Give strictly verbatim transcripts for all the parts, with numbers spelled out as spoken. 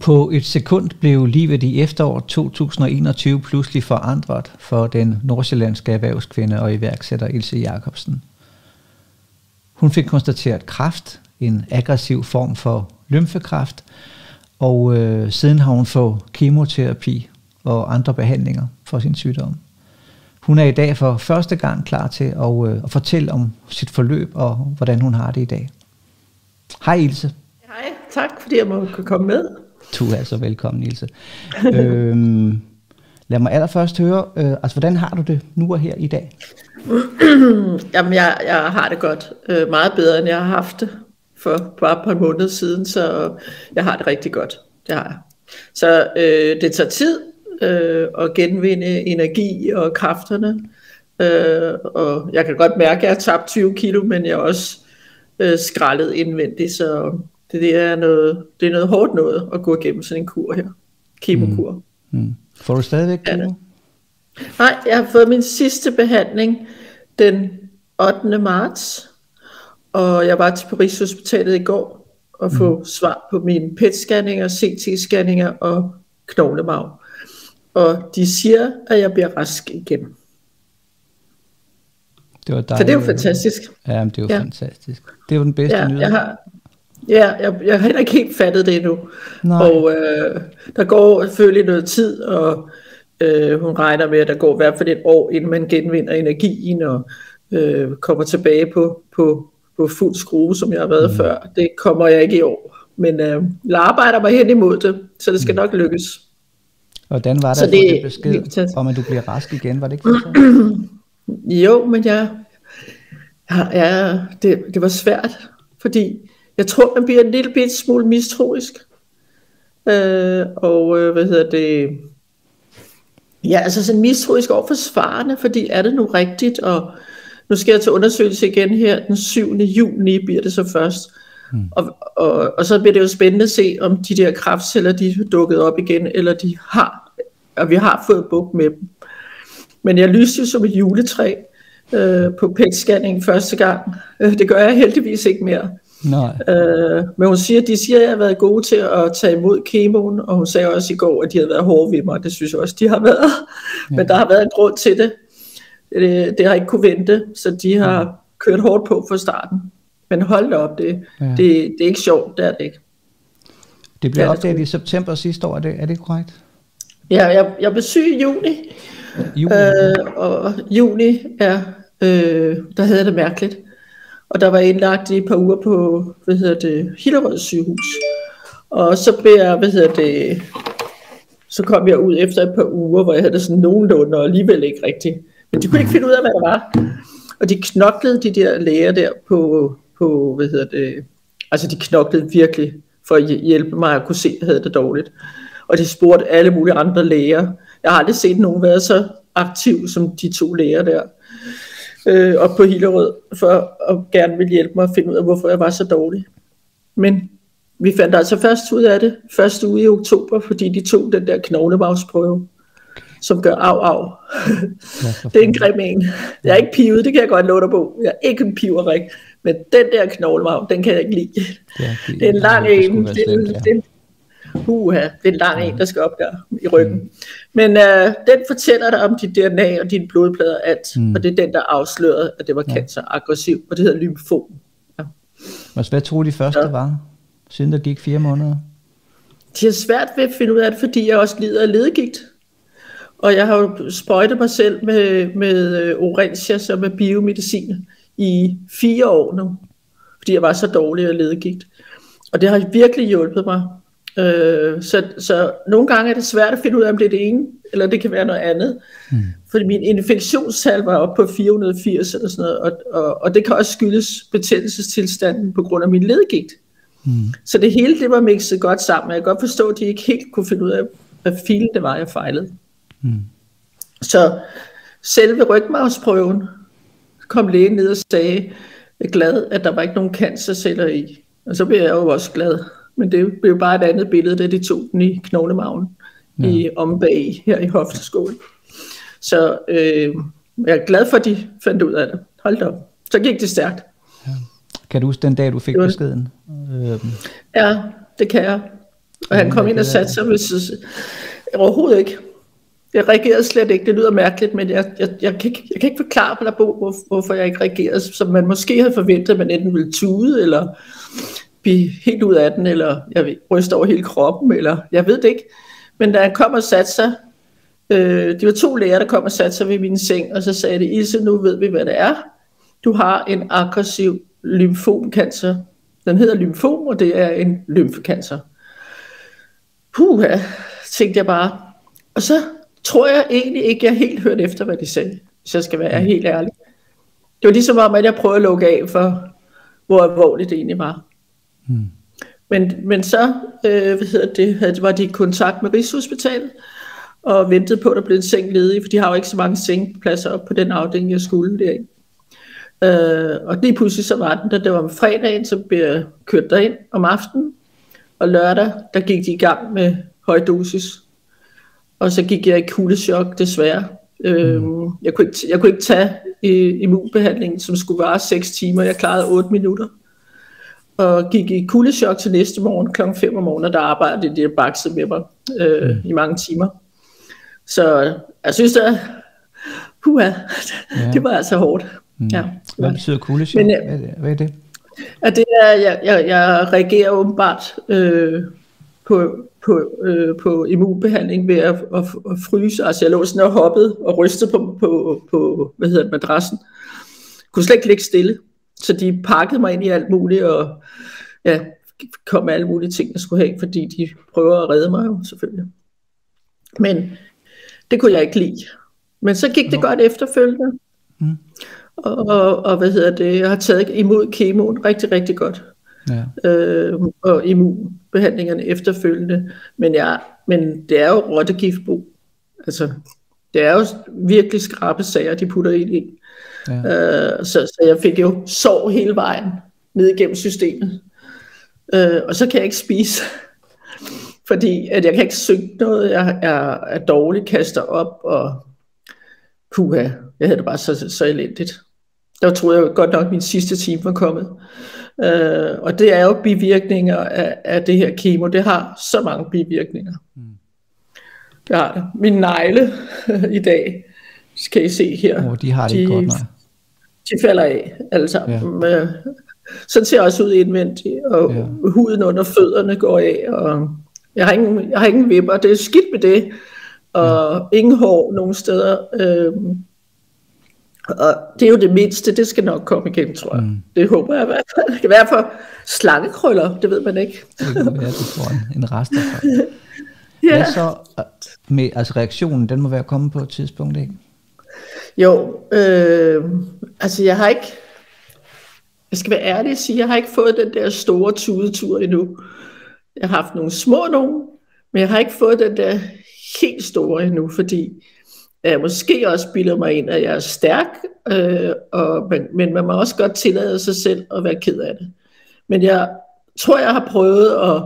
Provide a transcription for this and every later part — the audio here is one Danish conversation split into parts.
På et sekund blev livet i efteråret to tusind og enogtyve pludselig forandret for den nordsjællandske erhvervskvinde og iværksætter Ilse Jacobsen. Hun fik konstateret kræft, en aggressiv form for lymfekræft, og øh, siden har hun fået kemoterapi og andre behandlinger for sin sygdom. Hun er i dag for første gang klar til at, øh, at fortælle om sit forløb og hvordan hun har det i dag. Hej Ilse. Hej, tak fordi jeg må komme med. Du er altså velkommen, Ilse. øhm, lad mig allerførst høre, øh, altså hvordan har du det nu og her i dag? Jamen jeg, jeg har det godt, øh, meget bedre end jeg har haft det for bare et par måneder siden, så jeg har det rigtig godt, det har jeg. Så øh, det tager tid øh, at genvinde energi og kræfterne, øh, og jeg kan godt mærke, at jeg har tabt tyve kilo, men jeg er også øh, skrællet indvendigt, så det, det, er noget, det er noget hårdt noget at gå igennem sådan en kur her, kemokur. Mm. Mm. Får du stadigvæk kemo? Ja. Nej, jeg har fået min sidste behandling den ottende marts, og jeg var til på Rigshospitalet i går og få mm. svar på mine P E T-scanninger, C T-scanninger og knoglemarv. Og de siger, at jeg bliver rask igen. Det var dejligt. Så det er jo fantastisk. Ja, men det er jo ja. fantastisk. Det er jo den bedste ja, nyhed. Jeg har, ja, jeg, jeg har heller ikke helt fattet det endnu. Nej. Og øh, der går selvfølgelig noget tid, og øh, hun regner med, at der går i hvert fald et år, inden man genvinder energien og øh, kommer tilbage på, på, på fuld skrue, som jeg har været mm. før. Det kommer jeg ikke i år. Men øh, jeg arbejder mig hen imod det, så det skal mm. nok lykkes. Og hvordan var der så for det besked om, at du bliver rask igen? Var det ikke for Jo, men jeg, ja, ja, det, det var svært, fordi jeg tror, man bliver en lille bit smule mistroisk. Øh, og øh, hvad hedder det... Ja, altså sådan mistroisk over for svarene, fordi er det nu rigtigt? Og nu skal jeg til undersøgelse igen her den syvende juni bliver det så først. Mm. Og, og, og så bliver det jo spændende at se, om de der kræftceller, de er dukket op igen, eller de har, og vi har fået bugt med dem. Men jeg lyste jo som et juletræ øh, på P E T-scanning første gang. Øh, det gør jeg heldigvis ikke mere. Nej. Øh, men hun siger, de siger, at jeg har været gode til at tage imod kemoen, og hun sagde også i går, at de har været hårde ved mig. Det synes jeg også, de har været. Ja. Men der har været en grund til det. Det, det har ikke kunne vente, så de har ja. kørt hårdt på fra starten. Men hold da op, det, ja. det, det er ikke sjovt, det er det ikke. Det blev opdaget i september sidste år, er det, er det korrekt? Ja, jeg, jeg blev syg i juni. Juni. Øh, og juni, ja, øh, der havde jeg det mærkeligt. Og der var indlagt i et par uger på, hvad hedder det, Hillerød sygehus. Og så blev jeg, hvad hedder det, så kom jeg ud efter et par uger, hvor jeg havde det sådan nogenlunde, og alligevel ikke rigtigt. Men de kunne ikke finde ud af, hvad der var. Og de knoklede, de der læger der på, på hvad hedder det, altså de knoklede virkelig for at hjælpe mig at kunne se, at jeg havde det dårligt. Og de spurgte alle mulige andre læger. Jeg har aldrig set nogen være så aktiv som de to læger der. Øh, op på Hillerød, for at gerne ville hjælpe mig at finde ud af, hvorfor jeg var så dårlig. Men vi fandt altså først ud af det, første uge i oktober, fordi de tog den der knoglemarvsprøve, som gør af, af. Det er en grim en. Jeg er ikke pivet, det kan jeg godt love dig på. Jeg er ikke en piverik, men den der knoglemarv, den kan jeg ikke lide. Ja, det, det er en lang det, en. Det, slemt, ja. det, Uha, det er en lang ja. en, der skal op der i ryggen. Mm. Men øh, den fortæller dig om dit D N A og dine blodplader og alt. Mm. Og det er den, der afslørede, at det var canceraggressiv. Og det hedder lymfom. Ja. Hvad tror de første ja. var, siden der gik fire måneder? De har svært ved at finde ud af det, fordi jeg også lider af ledegigt. Og jeg har jo sprøjtet mig selv med, med Orencia, som er biomedicin, i fire år nu. Fordi jeg var så dårlig af ledegigt. Og det har virkelig hjulpet mig. Øh, så, så nogle gange er det svært at finde ud af, om det er det ene, eller det kan være noget andet. Mm. Fordi min infektionstal var oppe på fire hundrede og firs eller sådan noget, og, og, og det kan også skyldes betændelsestilstanden på grund af min ledegigt. Mm. Så det hele det var mixet godt sammen. Jeg kan godt forstå, at de ikke helt kunne finde ud af, hvad filen det var, jeg fejlede. Mm. Så selve rygmarvsprøven kom lægen ned og sagde, jeg er glad, at der var ikke nogen cancerceller i. Og så blev jeg jo også glad. Men det blev bare et andet billede, da de tog den i knoglemagen, ja. i ombag her i hofteskålen. Så øh, jeg er glad for, at de fandt ud af det. Hold da op. Så gik det stærkt. Ja. Kan du huske den dag, du fik beskeden? Ja, det kan jeg. Og han kom ind og satte sig ved siden. Overhovedet ikke. Jeg reagerede slet ikke. Det lyder mærkeligt, men jeg, jeg, jeg, kan, ikke, jeg kan ikke forklare på der Bo, hvor, hvorfor jeg ikke reagerede, som man måske havde forventet, at man enten ville tude, eller blive helt ud af den, eller jeg ved, ryste over hele kroppen, eller jeg ved det ikke. Men da han kom og satte sig, øh, det var to læger, der kom og satte sig ved min seng, og så sagde de, Ilse, nu ved vi, hvad det er. Du har en aggressiv lymfomcancer. Den hedder lymfom, og det er en lymfekancer. Puha, tænkte jeg bare. Og så tror jeg egentlig ikke, jeg helt hørte efter, hvad de sagde, hvis jeg skal være mm. helt ærlig. Det var ligesom om, at jeg prøvede at lukke af for, hvor alvorligt det egentlig var. Mm. Men, men så øh, hvad hedder det, havde, var de i kontakt med Rigshospitalet, og ventede på, at der blev en seng ledig, for de har jo ikke så mange sengepladser op på den afdeling, jeg skulle derind. Øh, og lige pludselig så var den, da det var om fredagen, så blev jeg kørt derind om aftenen, og lørdag, der gik de i gang med højdosis. Og så gik jeg i kuldechok, desværre. Øh, mm. jeg, kunne ikke, jeg kunne ikke tage immunbehandlingen, som skulle vare seks timer. Jeg klarede otte minutter. Og gik i kuldechok til næste morgen klokken fem om morgenen, og der arbejdede de bakset med mig øh, mm. i mange timer. Så jeg synes, at puha, ja. Det var altså hårdt. Mm. Ja. Hvad betyder kuldechok? Hvad er det? Hvad er det? At det er, jeg, jeg, jeg reagerer åbenbart øh, på, på, øh, på immunbehandling ved at, at, at fryse. Altså jeg lå sådan og hoppede og rystede på, på, på hvad hedder det, madrassen. Kunne slet ikke ligge stille. Så de pakkede mig ind i alt muligt, og ja, kom med alle mulige ting, jeg skulle have, fordi de prøver at redde mig jo, selvfølgelig. Men det kunne jeg ikke lide. Men så gik det Nå. godt efterfølgende. Mm. Og, og, og hvad hedder det, jeg har taget imod kemoen rigtig, rigtig godt. Ja. Øh, og immunbehandlingerne efterfølgende. Men, jeg, men det er jo rottegiftbrug. Altså, det er jo virkelig skrappe sager, de putter ind i. Ja. Øh, så, så jeg fik jo sår hele vejen ned igennem systemet. Øh, og så kan jeg ikke spise. Fordi at jeg kan ikke synge noget. Jeg er, er dårlig, kaster op, og puha, jeg havde det bare så, så elendigt. Der troede jeg godt nok, at min sidste time var kommet. Øh, og det er jo bivirkninger af, af det her kemo. Det har så mange bivirkninger. Mm. Det har det. Min negle i dag, kan I se her. Oh, de har det de, godt, nej. De falder af, alle sammen. Ja. Sådan ser jeg også ud indvendigt, og ja. Huden under fødderne går af, og jeg har ingen, jeg har ingen vipper, det er skidt med det, og ja. Ingen hår nogen steder. Øhm, og det er jo det mindste, det skal nok komme igen, tror jeg. Mm. Det håber jeg i hvert fald. Det kan være for slangekrøller, det ved man ikke. Det kan være, du får en, en rest af. Ja. Hvad så med, altså reaktionen, den må være kommet på et tidspunkt, ikke? Jo, øh, altså jeg har ikke, jeg skal være ærlig at sige, jeg har ikke fået den der store tudetur endnu. Jeg har haft nogle små nogen, men jeg har ikke fået den der helt store endnu, fordi jeg måske også bilder mig ind, at jeg er stærk, øh, og, men, men man må også godt tillade sig selv at være ked af det. Men jeg tror, jeg har prøvet at,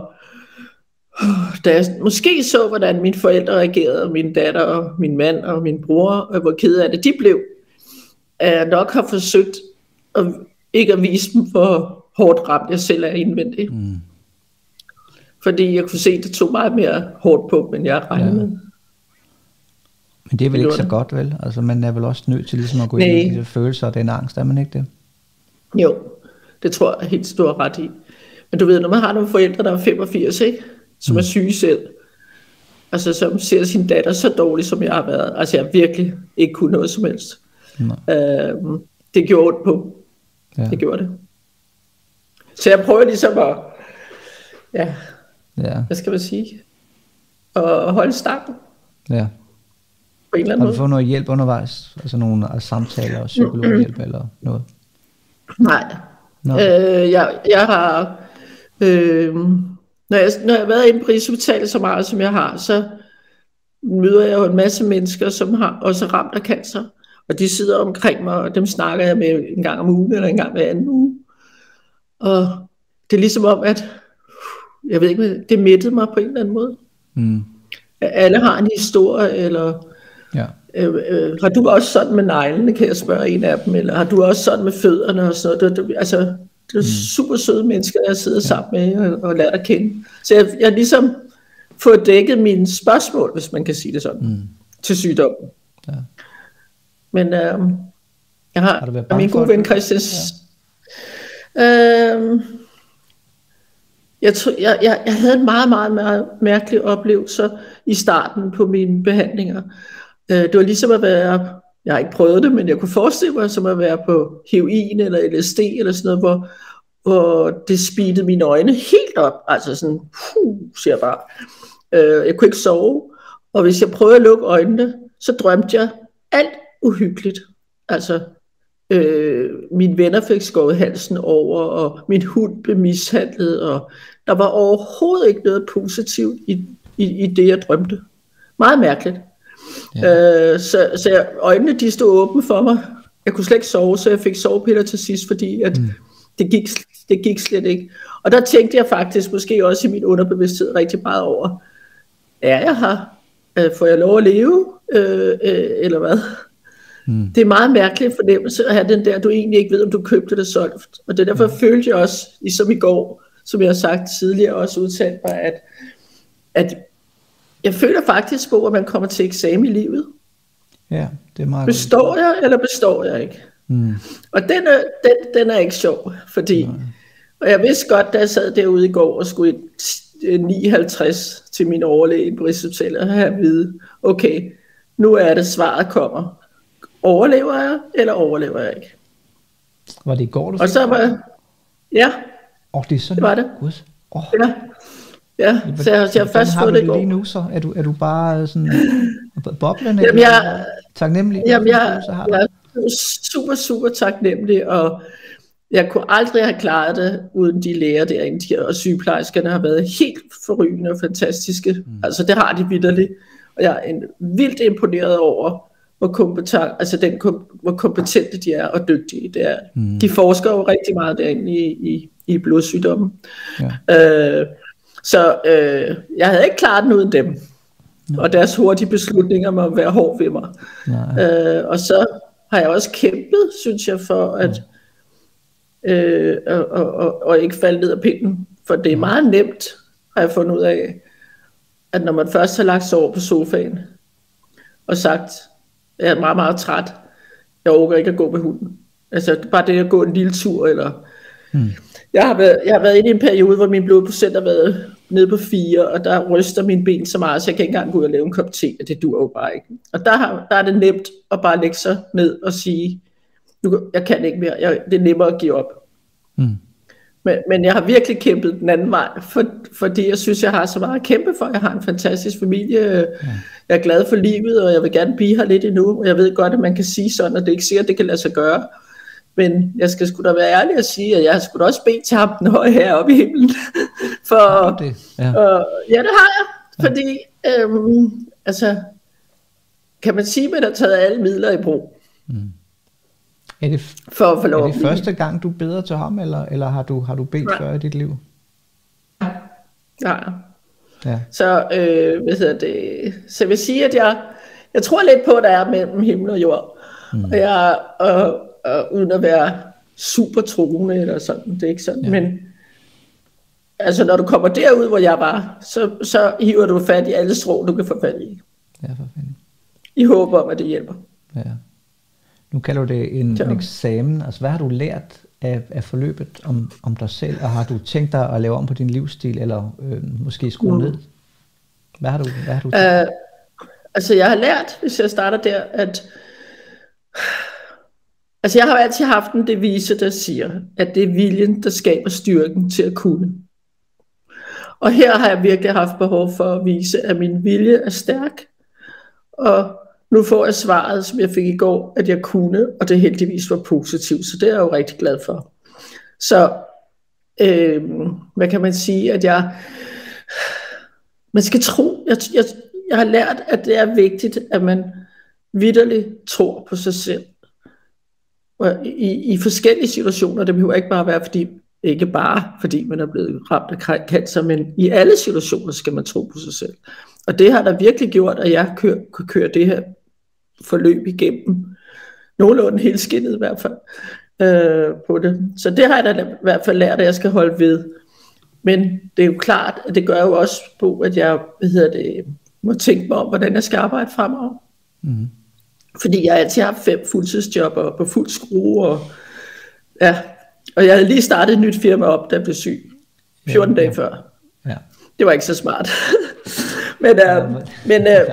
da jeg måske så, hvordan mine forældre reagerede, og min datter og min mand og min bror, og hvor ked af det de blev, at jeg nok har forsøgt at, ikke at vise dem, hvor hårdt ramt jeg selv er indvendigt. Mm. Fordi jeg kunne se, at det tog meget mere hårdt på, end jeg regnede med. Ja. Men det er vel ikke så godt, vel? Altså man er vel også nødt til ligesom at gå ind i de følelser og den angst, er man ikke det? Jo, det tror jeg helt stor ret i. Men du ved, når man har nogle forældre, der er femogfirs, ikke? Som mm. er syge selv, altså som ser sin datter så dårligt, som jeg har været, altså jeg virkelig ikke kunne noget som helst. Øhm, det gjorde ondt på. Ja. Det gjorde det. Så jeg prøver ligesom at, ja, ja. hvad skal man sige, at holde stangen. Ja. På en eller anden har du fået noget hjælp undervejs? Altså nogle altså, samtaler og psykologhjælp mm. eller noget? Nej. No. Øh, jeg, jeg har, øh, når, jeg, når jeg har været inde på Rigshospitalet så meget, som jeg har, så møder jeg jo en masse mennesker, som har også ramt af cancer. Og de sidder omkring mig, og dem snakker jeg med en gang om ugen, eller en gang hver anden uge. Og det er ligesom om, at jeg ved ikke, det mættede mig på en eller anden måde. Mm. Alle har en historie, eller ja. øh, øh, har du også sådan med neglene, kan jeg spørge en af dem, eller har du også sådan med fødderne og sådan noget. Det, det, altså, det er mm. super søde mennesker, jeg sidder ja. sammen med og, og lærer at kende. Så jeg, jeg ligesom fået dækket mine spørgsmål, hvis man kan sige det sådan, mm. til sygdommen. Ja. Men øh, jeg har, har min gode ven Christians... Ja. Øh, jeg, jeg, jeg, jeg havde en meget, meget, meget mærkelig oplevelse i starten på mine behandlinger. Øh, det var ligesom at være... Jeg har ikke prøvet det, men jeg kunne forestille mig som at være på heroin eller L S D eller sådan noget, hvor, hvor det speedede mine øjne helt op. Altså sådan, puh, siger jeg bare. Øh, jeg kunne ikke sove, og hvis jeg prøvede at lukke øjnene, så drømte jeg alt uhyggeligt. Altså, øh, mine venner fik skåret halsen over, og min hund blev mishandlet, og der var overhovedet ikke noget positivt i, i, i det, jeg drømte. Meget mærkeligt. Ja. Øh, så, så jeg, øjnene de stod åbne for mig. Jeg kunne slet ikke sove, så jeg fik sovepiller til sidst, fordi at mm. det, gik, det gik slet ikke. Og der tænkte jeg faktisk måske også i min underbevidsthed rigtig meget over, er jeg her? Øh, får jeg lov at leve? Øh, øh, eller hvad? Mm. Det er meget mærkelig fornemmelse at have den der, du egentlig ikke ved, om du købte det solgt. Og det er derfor mm. følte jeg også, ligesom i går, som jeg har sagt tidligere, også udtalt mig, at, at jeg føler faktisk på, at man kommer til eksamen i livet. Ja, det er meget Består godt. jeg, eller består jeg ikke? Mm. Og den er, den, den er ikke sjov, fordi, Nej. og jeg vidste godt, da jeg sad derude i går og skulle i ni halvtreds til min overlæge på Rigshospitalet, og have at vide, okay, nu er det, svaret kommer. Overlever jeg, eller overlever jeg ikke? Var det i går, du og så var ja, Åh, oh, det er sådan det var det. Oh. Ja. Ja, så jeg, jeg har først fået det i går. Lige nu så? Er du, er du bare sådan boblende? Jamen, jeg, taknemmelig? Jamen, jeg, jeg er super, super taknemmelig, og jeg kunne aldrig have klaret det, uden de læger derinde, de, og sygeplejerskerne har været helt forrygende og fantastiske. Mm. Altså, det har de vitterligt. Og jeg er en, vildt imponeret over, hvor, kompetent, altså den, hvor kompetente de er, og dygtige det er. Mm. De forsker jo rigtig meget derinde i, i, i blodsygdommen. Ja. Øh, Så øh, jeg havde ikke klaret den uden dem. No. Og deres hurtige beslutninger må være hård ved mig. Øh, og så har jeg også kæmpet, synes jeg, for at øh, og, og, og ikke falde ned af pinden. For det er meget nemt, har jeg fundet ud af, at når man først har lagt sig over på sofaen og sagt, jeg er meget, meget træt, jeg overgår ikke at gå med hunden. Altså bare det at gå en lille tur, eller... Hmm. Jeg har, været, jeg har været inde i en periode, hvor min blodprocent har været nede på fire, og der ryster mine ben så meget, så jeg kan ikke engang gå ud og lave en kop te, og det dur jo bare ikke. Og der, har, der er det nemt at bare lægge sig ned og sige, nu, jeg kan ikke mere, jeg, det er nemmere at give op. Mm. Men, men jeg har virkelig kæmpet den anden vej, for, fordi jeg synes, jeg har så meget at kæmpe for. Jeg har en fantastisk familie, ja. Jeg er glad for livet, og jeg vil gerne blive her lidt endnu, og jeg ved godt, at man kan sige sådan, og det er ikke sikkert, at det kan lade sig gøre. Men jeg skal sgu da være ærlig at sige, at jeg har sgu da også bedt til ham den høje heroppe i himlen. For, det? Ja. Øh, ja, det har jeg. Fordi, øhm, altså, kan man sige, at man har taget alle midler i brug. Mm. Er det, for at få lov er det første gang, du beder til ham, eller, eller har du, har du bedt ja. før i dit liv? Ja. ja. Så, øh, hvad hedder det? Så jeg vil sige, at jeg, jeg tror lidt på, at der er mellem himmel og jord. Mm. Og jeg... Og, og uden at være super troende eller sådan, det er ikke sådan, ja. Men altså når du kommer derud, hvor jeg var, så, så hiver du fat i alle strå, du kan få fat i. Ja, for fanden. I håber om, at det hjælper. Ja. Nu kalder du det en, en eksamen, altså hvad har du lært af, af forløbet om, om dig selv, og har du tænkt dig at lave om på din livsstil, eller øh, måske skrue mm. ned? Hvad har du, hvad har du tænkt? Uh, altså jeg har lært, hvis jeg starter der, at Altså jeg har altid haft en devise, der siger, at det er viljen, der skaber styrken til at kunne. Og her har jeg virkelig haft behov for at vise, at min vilje er stærk. Og nu får jeg svaret, som jeg fik i går, at jeg kunne, og det heldigvis var positivt. Så det er jeg jo rigtig glad for. Så øh, hvad kan man sige, at jeg... Man skal tro, jeg, jeg, jeg har lært, at det er vigtigt, at man vitterligt tror på sig selv. I, i forskellige situationer, det behøver ikke bare være fordi, ikke bare fordi man er blevet ramt af cancer, men i alle situationer skal man tro på sig selv. Og det har der virkelig gjort, at jeg kører, kunne køre det her forløb igennem. Nogenlunde helt skinnet i hvert fald øh, på det. Så det har jeg da i hvert fald lært, at jeg skal holde ved. men det er jo klart, at det gør jo også på, at jeg hvad hedder det, må tænke mig om, hvordan jeg skal arbejde fremover. Mm. Fordi jeg altid har fem fuldtidsjobber på fuld skrue, og, ja, og jeg havde lige startet et nyt firma op, der blev syg fjorten ja, ja. dage før. Ja. Det var ikke så smart. men, ja, uh, men, uh,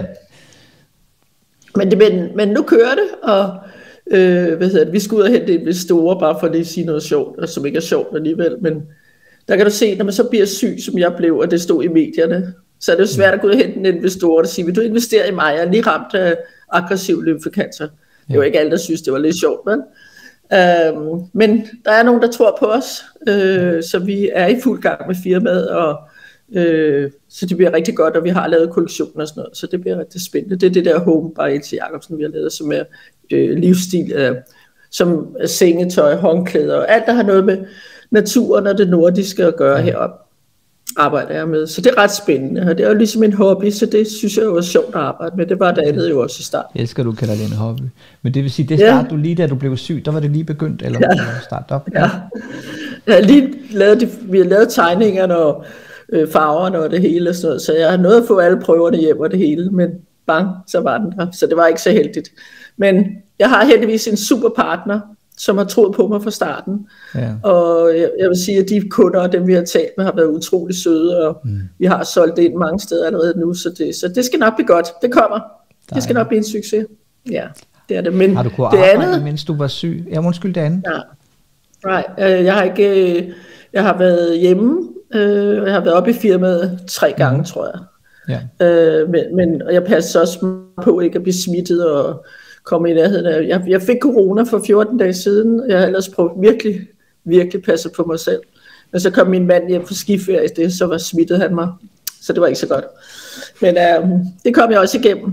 men, det, men, men nu kører det, og øh, hvad hedder det, vi skal ud og hente investorer, bare for lige at sige noget sjovt, og som ikke er sjovt alligevel, men der kan du se, når man så bliver syg, som jeg blev, og det stod i medierne, så er det jo svært at gå ud og hente en investor og sige, vil du investere i mig? Jeg er lige ramt af aggressiv lymfekancer. Ja. Det er jo ikke alle, der synes, det var lidt sjovt, men, øhm, men der er nogen, der tror på os, øh, så vi er i fuld gang med firmaet, og øh, så det bliver rigtig godt, og vi har lavet kollektioner og sådan noget, så det bliver rigtig spændende. Det er det der Home by Ilse Jacobsen, vi har lavet, som er øh, livsstil, øh, som er sengetøj, håndklæder, og alt, der har noget med naturen og det nordiske at gøre ja. heroppe, arbejder jeg med. Så det er ret spændende, og det er jo ligesom en hobby, så det synes jeg jo er sjovt at arbejde med. Det var det andet jo også i starten. Jeg elsker, du kalder det en hobby. Men det vil sige, det startede ja. du lige da du blev syg, der var det lige begyndt, eller ja. startet op? Ja. Jeg har lige lavet det, vi har lavet tegningerne og øh, farverne og det hele, og sådan noget, så jeg har nået at få alle prøverne hjem og det hele, men bang, så var den der. Så det var ikke så heldigt. Men jeg har heldigvis en super partner, som har troet på mig fra starten. Ja. Og jeg, jeg vil sige, at de kunder og dem, vi har talt med, har været utrolig søde, og mm. vi har solgt det ind mange steder allerede nu, så det, så det skal nok blive godt. Det kommer. Dej. Det skal nok blive en succes. Ja, det er det. Men har du kunnet det arbejde, andet, mens du var syg? Ja, undskyld det andet. Ja. Nej, jeg har ikke, jeg har været hjemme, øh, jeg har været oppe i firmaet tre gange, mm. tror jeg. Ja. Øh, men, men og jeg passer også på ikke at blive smittet og komme i nærheden af. Jeg, jeg fik corona for fjorten dage siden, jeg har ellers prøvet virkelig, virkelig passe på mig selv. Men så kom min mand hjem fra skiferie, det, så var smittet han mig, så det var ikke så godt. Men øh, det kom jeg også igennem.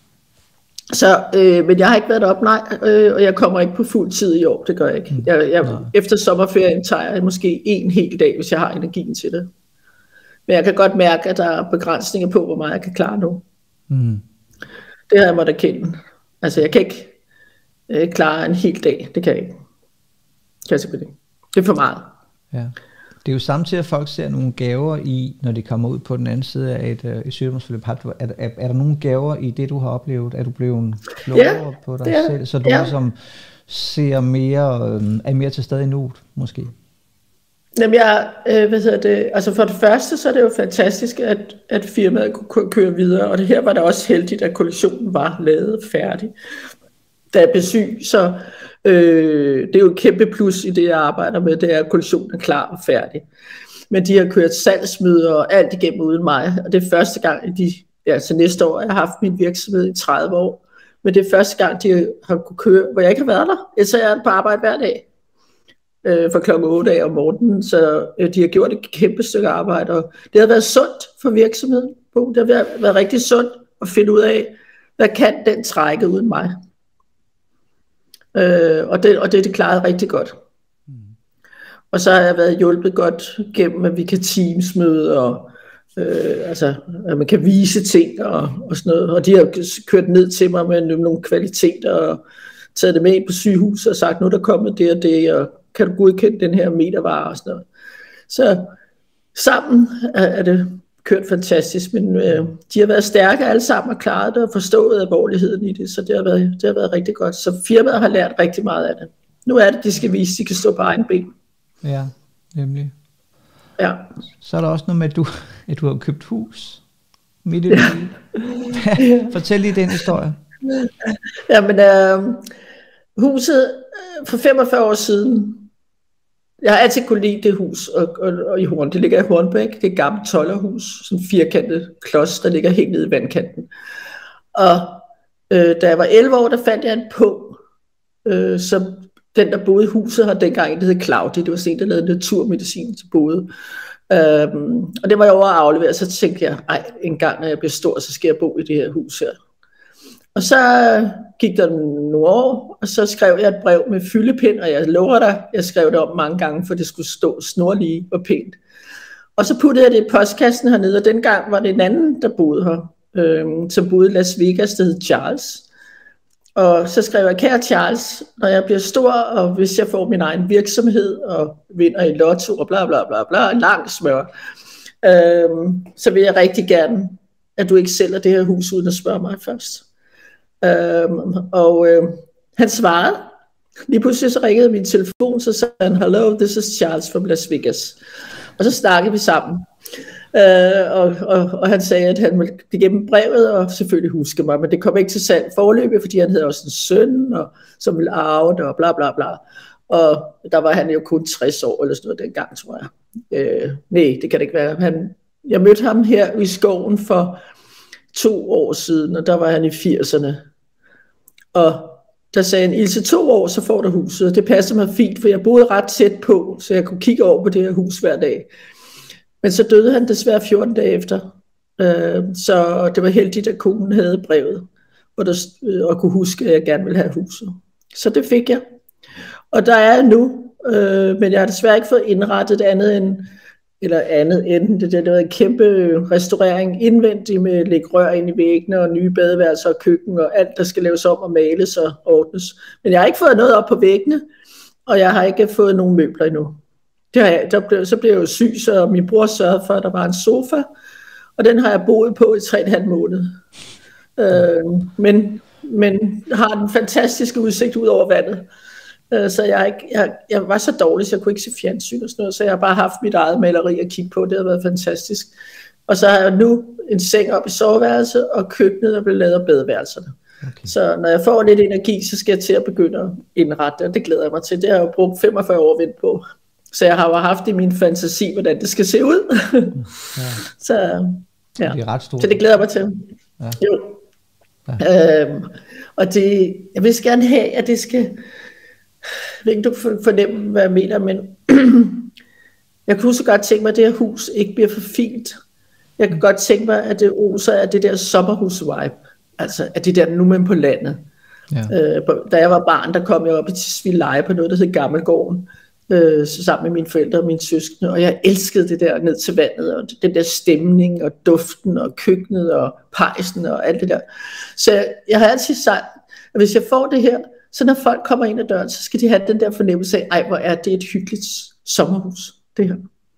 Så, øh, men jeg har ikke været deroppe, nej, øh, og jeg kommer ikke på fuld tid i år, det gør jeg ikke. Jeg, jeg, efter sommerferien tager jeg måske en hel dag, hvis jeg har energien til det. Men jeg kan godt mærke, at der er begrænsninger på, hvor meget jeg kan klare nu. Mm. Det har jeg måttet erkende. Altså, jeg kan ikke øh, klare en hel dag, det kan jeg ikke. Kan jeg simpelthen ikke. Det er for meget. Ja. Det er jo samtidig, at folk ser nogle gaver i, når de kommer ud på den anden side af et, et sygdomsforløb. Er, er, er der nogle gaver i det, du har oplevet? Er du blevet klogere ja, på dig selv? Så du ja. ligesom ser mere, øh, er mere til stede nu, måske? Jamen jeg, øh, hvad hedder det, altså for det første, så er det jo fantastisk, at, at firmaet kunne køre videre, og det her var det også heldigt, at kollektionen var lavet færdig, da jeg blev syg, så øh, det er jo et kæmpe plus i det, jeg arbejder med, det er, at kollektionen er klar og færdig. Men de har kørt salgsmøder og alt igennem uden mig, og det er første gang, i de, altså næste år, jeg har haft min virksomhed i tredive år, men det er første gang, de har kunne køre, hvor jeg ikke har været der, ellers er jeg på arbejde hver dag. For klokken otte af om morgenen, så øh, de har gjort et kæmpe stykke arbejde, og det har været sundt for virksomheden. Det har været, været rigtig sundt at finde ud af, hvad kan den trække uden mig. Øh, og, det, og det er det klaret rigtig godt. Mm. Og så har jeg været hjulpet godt gennem, at vi kan teamsmøde, og øh, altså, at man kan vise ting, og, og sådan noget. Og de har kørt ned til mig med nogle kvaliteter, og taget det med ind på sygehuset, og sagt, nu er der kommet det og det, og kan du godkende den her metervare og sådan noget. Så sammen er det kørt fantastisk, men øh, de har været stærke alle sammen og klaret det og forstået alvorligheden i det, så det har, været, det har været rigtig godt. Så firmaet har lært rigtig meget af det. Nu er det, de skal vise, at de kan stå på egen ben. Ja, nemlig. Ja. Så er der også noget med, at du, at du har købt hus midt i det. Ja. Fortæl lige den historie. Jamen, øh, huset for femogfyrre år siden, jeg har altid kunne lide det hus, og, og, og i Horn, det ligger i Hornbæk, det er et gammelt tolderhus, sådan en firkantet klods, der ligger helt nede i vandkanten. Og øh, da jeg var elleve år, der fandt jeg en pung, øh, som den, der boede i huset, har dengang, det hed Claudi, det var sådan en, der lavede naturmedicin til boet. Um, og det var jeg over at aflevere, så tænkte jeg, ej, en gang når jeg bliver stor, så skal jeg bo i det her hus her. Og så gik der nogle år, og så skrev jeg et brev med fyldepind, og jeg lover dig, jeg skrev det om mange gange, for det skulle stå snorlige og pænt. Og så puttede jeg det i postkassen hernede, og dengang var det en anden, der boede her, øhm, som boede i Las Vegas, der hed Charles. Og så skrev jeg, kære Charles, når jeg bliver stor, og hvis jeg får min egen virksomhed, og vinder i lotto, og bla bla bla bla, en lang smør, øhm, så vil jeg rigtig gerne, at du ikke sælger det her hus, uden at spørge mig først. Øhm, og øh, han svarede. Lige pludselig så ringede min telefon, så sagde han, hello, this is Charles from Las Vegas. Og så snakkede vi sammen. Øh, og, og, og han sagde, at han ville gennem brevet og selvfølgelig huske mig, men det kom ikke til salg forløbig, fordi han havde også en søn, og, som ville arve det, og bla bla bla. Og der var han jo kun tres år eller sådan noget dengang, tror jeg. Øh, nej, det kan det ikke være. Han, jeg mødte ham her i skoven for to år siden, og der var han i firserne. Og der sagde han, Ilse, to år, så får du huset. Det passer mig fint, for jeg boede ret tæt på, så jeg kunne kigge over på det her hus hver dag. Men så døde han desværre fjorten dage efter. Øh, så det var heldigt, at konen havde brevet, og, der, og kunne huske, at jeg gerne ville have huset. Så det fik jeg. Og der er jeg nu, øh, men jeg har desværre ikke fået indrettet andet end, eller andet end, det, det var en kæmpe restaurering indvendigt med at lægge rør ind i væggene og nye badeværelser og køkken og alt, der skal laves om og males og ordnes. Men jeg har ikke fået noget op på væggene, og jeg har ikke fået nogen møbler endnu. Det har jeg, der blev, så blev jeg jo syg, så min bror sørgede for, at der var en sofa, og den har jeg boet på i tre og en halv måned. Øh, men, men har en fantastisk udsigt ud over vandet. Øh, så jeg, ikke, jeg, jeg var så dårlig, så jeg kunne ikke se fjernsyn og sådan noget, så jeg har bare haft mit eget maleri at kigge på. Det har været fantastisk. Og så har jeg nu en seng op i soveværelset, og køkkenet er blevet lavet af badeværelserne. Okay. Så når jeg får lidt energi, så skal jeg til at begynde at indrette det, og det glæder jeg mig til. Det har jeg jo brugt femogfyrre år vendt på. Så jeg har jo haft i min fantasi, hvordan det skal se ud. Ja. Så, ja. Det er ret stort. Så det glæder jeg mig til. Ja. Jo. Ja. Øhm, og det, jeg vil gerne have, at det skal, jeg ved ikke, du kan fornemme, hvad jeg mener, men jeg kunne så godt tænke mig, at det her hus ikke bliver for fint. Jeg kan godt tænke mig, at det oser af det der sommerhus-vibe. Altså, at det der nu men på landet. Ja. Øh, da jeg var barn, der kom jeg op i Tisvilde Leje på noget, der hed Gammelgården. Øh, sammen med mine forældre og mine søskende, og jeg elskede det der ned til vandet, og den der stemning, og duften, og køkkenet, og pejsen, og alt det der. Så jeg, jeg har altid sagt, at hvis jeg får det her, så når folk kommer ind ad døren, så skal de have den der fornemmelse af, ej, hvor er det et hyggeligt sommerhus, det her.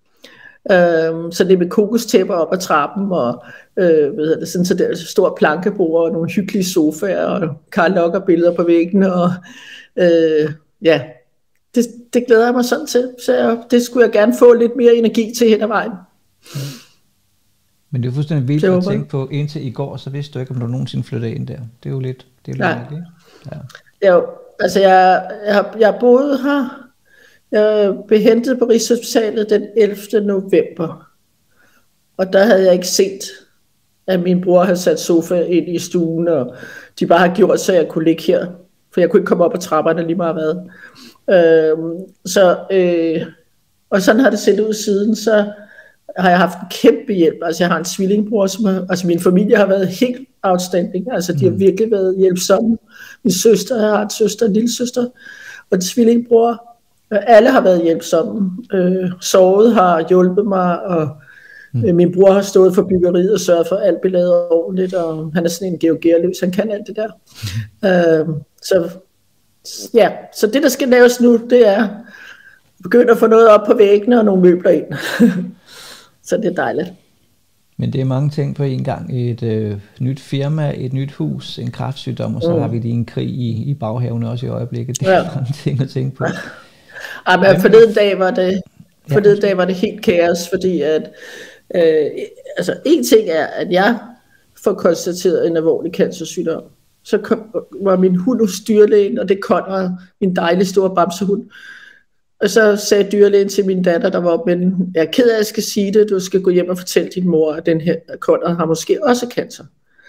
Øh, så det er med kokostæpper op ad trappen, og øh, hvad det, sådan så der store plankebord, og nogle hyggelige sofaer, og Karl Locker billeder på væggene, og øh, ja, Det, det glæder jeg mig sådan til, så jeg, det skulle jeg gerne få lidt mere energi til hen ad vejen. Ja. Men det er jo fuldstændig vildt at tænke på, indtil i går, så vidste du ikke, om du nogensinde flyttede ind der. Det er jo lidt, det er jo lidt mærkeligt. Ja. Jo, altså jeg, jeg, har, jeg boede her, jeg blev hentet på Rigshospitalet den ellevte november, og der havde jeg ikke set, at min bror havde sat sofa ind i stuen, og de bare har gjort, så jeg kunne ligge her, for jeg kunne ikke komme op ad trapperne lige meget hvad. Øh, så, øh, og sådan har det set ud siden, så har jeg haft en kæmpe hjælp. Altså jeg har en tvillingbror, som har, altså min familie har været helt outstanding, altså de har virkelig været hjælpsomme. Min søster, jeg har en søster, en lille søster, og en tvillingbror, alle har været hjælpsomme. Øh, sovet har hjulpet mig, og øh, min bror har stået for byggeriet og sørget for at alt blev lavet ordentligt, og han er sådan en Georg Gerløs, han kan alt det der. Øh, så Ja, så det der skal laves nu, det er begynde at få noget op på væggene og nogle møbler ind. Så det er dejligt. Men det er mange ting på en gang. Et øh, nyt firma, et nyt hus, en kræftsygdom, og så mm. har vi lige en krig i, i baghaven også i øjeblikket. Det er ja. mange ting at tænke på. Ja, men forleden dag var det, forleden ja. dag var det helt kaos, fordi at øh, altså en ting er, at jeg får konstateret en alvorlig cancersygdom. Så kom, var min hund hos dyrlægen, og det Conrad, min dejlige store bamsehund. Og så sagde dyrlægen til min datter, der var op med den, jeg er ked af, at jeg skal sige det, du skal gå hjem og fortælle din mor, at den her Conrad har måske også cancer.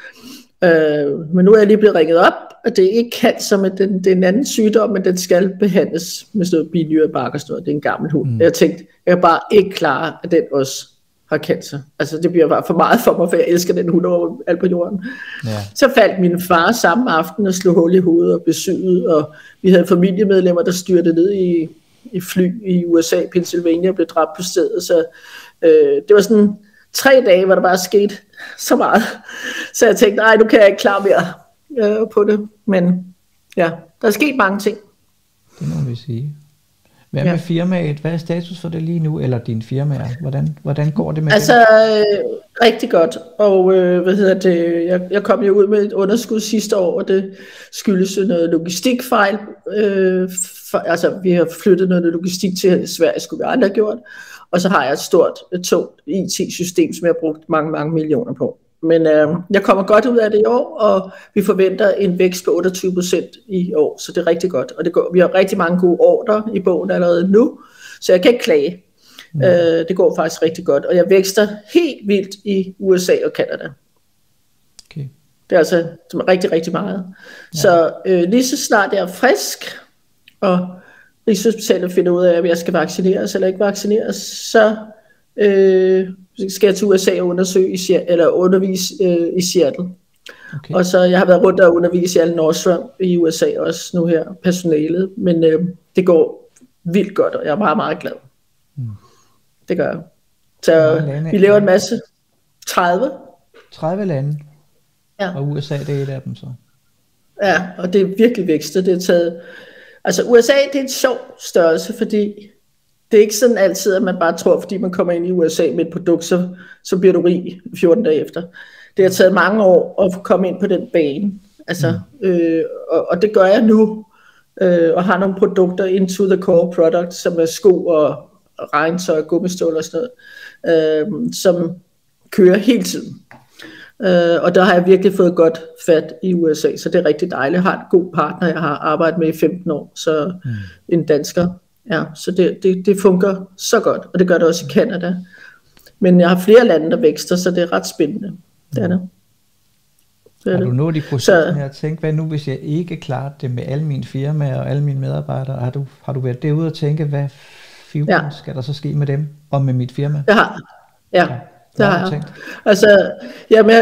Øh, men nu er jeg lige blevet ringet op, at det er ikke cancer, men den, det er en anden sygdom, men den skal behandles med sådan noget binyrebark og sådan noget. Det er en gammel hund. Mm. Jeg tænkte, jeg er bare ikke klar, at den også har cancer. Altså det bliver bare for meget for mig, for jeg elsker den hund over alt på jorden. Ja. Så faldt min far samme aften og slog hul i hovedet og besøgede, og vi havde familiemedlemmer, der styrte ned i, i fly i U S A, Pennsylvania, og blev dræbt på stedet. Så øh, det var sådan tre dage, hvor der bare skete så meget. Så jeg tænkte, nej, nu kan jeg ikke klare mere øh, på det. Men Ja, der er sket mange ting. Det må vi sige. Hvad ja. med firmaet? Hvad er status for det lige nu, eller din firmaer? Hvordan, hvordan går det med altså, det? Altså, rigtig godt. Og øh, hvad hedder det? Jeg, jeg kom jo ud med et underskud sidste år, og det skyldes noget logistikfejl. Øh, for, altså, vi har flyttet noget logistik til Sverige, skulle vi aldrig have gjort. Og så har jeg et stort, et tungt I T-system, som jeg har brugt mange, mange millioner på. Men øh, jeg kommer godt ud af det i år, og vi forventer en vækst på otteogtyve procent i år, så det er rigtig godt. Og det går, vi har rigtig mange gode ordrer i bogen allerede nu, så jeg kan ikke klage. Mm. Øh, det går faktisk rigtig godt, og jeg vækster helt vildt i U S A og Canada. Okay. Det er altså rigtig, rigtig meget. Ja. Så øh, lige så snart jeg er frisk, og Rigshospitalet finder ud af, om jeg skal vaccineres eller ikke vaccineres, så øh, skal jeg til U S A og undersøge i, eller undervise øh, i Seattle. Okay. Og så jeg har været rundt og undervise i alle Nordstrøm i U S A også nu her, personalet. Men øh, det går vildt godt, og jeg er meget, meget glad. Mm. Det gør jeg. Så vi laver en masse. tredive. tredive lande. Ja. Og U S A, det er et af dem så. Ja, og det er virkelig vækstet. Det er taget. Altså U S A, det er en sjov størrelse, fordi det er ikke sådan altid, at man bare tror, fordi man kommer ind i U S A med et produkt, så, så bliver du rig fjorten dage efter. Det har taget mange år at komme ind på den bane. Altså, mm. øh, og, og det gør jeg nu, øh, og har nogle produkter into the core product, som er sko og regntøj, gummistål og sådan noget, øh, som kører hele tiden. Øh, og der har jeg virkelig fået godt fat i U S A, så det er rigtig dejligt. Jeg har en god partner, jeg har arbejdet med i femten år, så mm. en dansker. Ja, så det, det, det fungerer så godt, og det gør det også i Canada. Men jeg har flere lande, der vækster, så det er ret spændende. Det er det. Det er har du nået i processen her at tænke, hvad nu hvis jeg ikke klarer det med alle mine firmaer og alle mine medarbejdere? Har du, har du været derude og tænke, hvad filen ja. skal der så ske med dem og med mit firma? Jeg har, ja. ja. Det har jeg. Altså, jamen,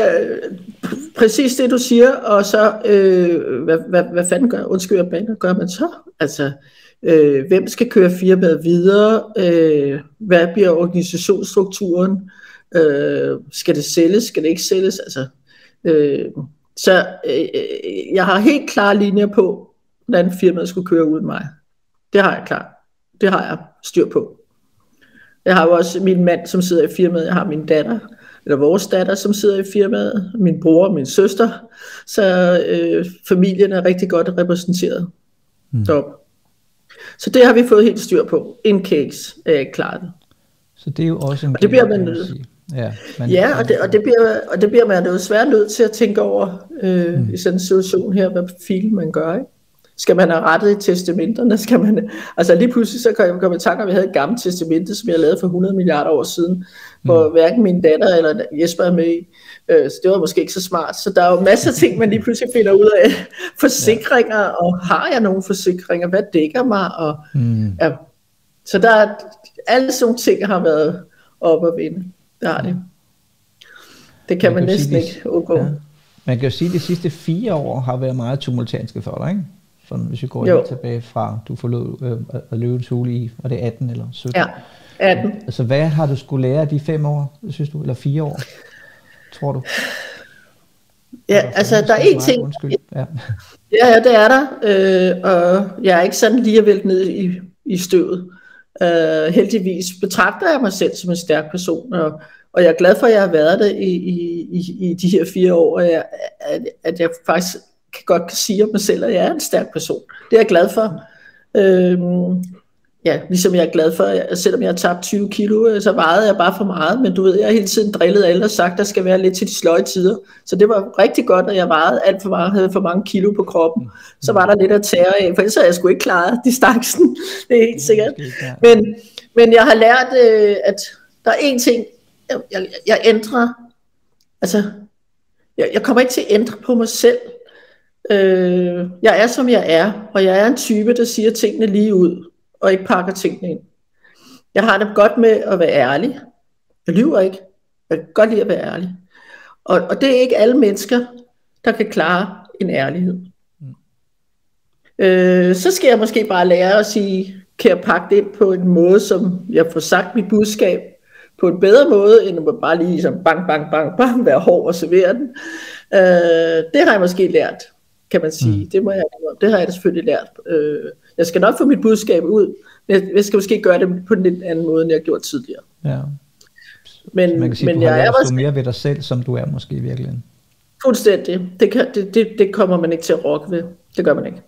præcis det du siger, og så, øh, hvad, hvad, hvad fanden gør, undskyld, jeg baner, gør man så? Altså, øh, hvem skal køre firmaet videre? Øh, hvad bliver organisationsstrukturen? Øh, skal det sælges? Skal det ikke sælges? Altså, øh, så øh, jeg har helt klare linjer på, hvordan firmaet skulle køre uden mig. Det har jeg klart. Det har jeg styr på. Jeg har jo også min mand, som sidder i firmaet. Jeg har min datter, eller vores datter, som sidder i firmaet. Min bror og min søster. Så øh, familien er rigtig godt repræsenteret mm. deroppe. Så det har vi fået helt styr på. In case er jeg ikke klar det. Så det er jo også en og det bliver man nødt. Ja, man, ja og, det, og, det bliver, og det bliver man jo svært nødt til at tænke over øh, mm. i sådan en situation her, hvad filen man gør, ikke? Skal man have rettet i testamenterne? Skal man, altså lige pludselig så kan jeg komme i tanke, at vi havde et gammelt testamente, som jeg lavede for hundrede milliarder år siden, hvor mm. hverken min datter eller Jesper er med i. Øh, så det var måske ikke så smart. Så der er jo masser af ting, man lige pludselig finder ud af. Forsikringer, ja. Og har jeg nogle forsikringer? Hvad dækker mig? Og, mm. ja. Så der er, alle sådan ting har været op at vinde. Det har det. Det kan man, man næsten ikke undgå. Ja. Man kan jo sige, at de sidste fire år har været meget tumultanske for dig, ikke? Sådan, hvis vi går lidt tilbage fra, du forlod øh, Løvens Hule i, var det atten eller sytten? Ja, atten. Altså, hvad har du skulle lære af de fem år, synes du, eller fire år, tror du? Ja, altså, der er én ting. Ja. ja, ja, det er der, øh, og jeg er ikke sådan lige at vælte ned i, i støvet. Uh, heldigvis betragter jeg mig selv som en stærk person, og, og jeg er glad for, at jeg har været det i, i, i, i de her fire år, og jeg, at, at jeg faktisk kan godt kan sige om mig selv, at jeg er en stærk person. Det er jeg glad for. Øhm, ja, ligesom jeg er glad for, at selvom jeg har tabt tyve kilo, så vejede jeg bare for meget, men du ved, jeg har hele tiden drillet alle og sagt, at der skal være lidt til de sløje tider. Så det var rigtig godt, at jeg vejede alt for meget, havde for mange kilo på kroppen. Så var der lidt at tære af, for ellers havde jeg sgu ikke klaret distancen. Det er helt sikkert. Men, men jeg har lært, at der er én ting, jeg, jeg, jeg ændrer, altså, jeg, jeg kommer ikke til at ændre på mig selv. Øh, jeg er som jeg er, og jeg er en type, der siger tingene lige ud, og ikke pakker tingene ind. Jeg har det godt med at være ærlig. Jeg lyver ikke. Jeg kan godt lide at være ærlig. Og, og det er ikke alle mennesker, der kan klare en ærlighed. Mm. Øh, så skal jeg måske bare lære at sige, kan jeg pakke det ind på en måde, som jeg får sagt mit budskab på en bedre måde, end at bare lige som bang, bang, bang, bang, være hård og servere den. Øh, det har jeg måske lært. kan man sige. Mm. Det må jeg det har jeg da selvfølgelig lært. Øh, jeg skal nok få mit budskab ud, men jeg skal måske gøre det på en lidt anden måde, end jeg har gjort tidligere. Ja. Men, man kan sige, men du har jeg lært er at stå mere ved dig selv, som du er måske i virkeligheden. Fuldstændig. Det, kan, det, det, det kommer man ikke til at rokke ved. Det gør man ikke.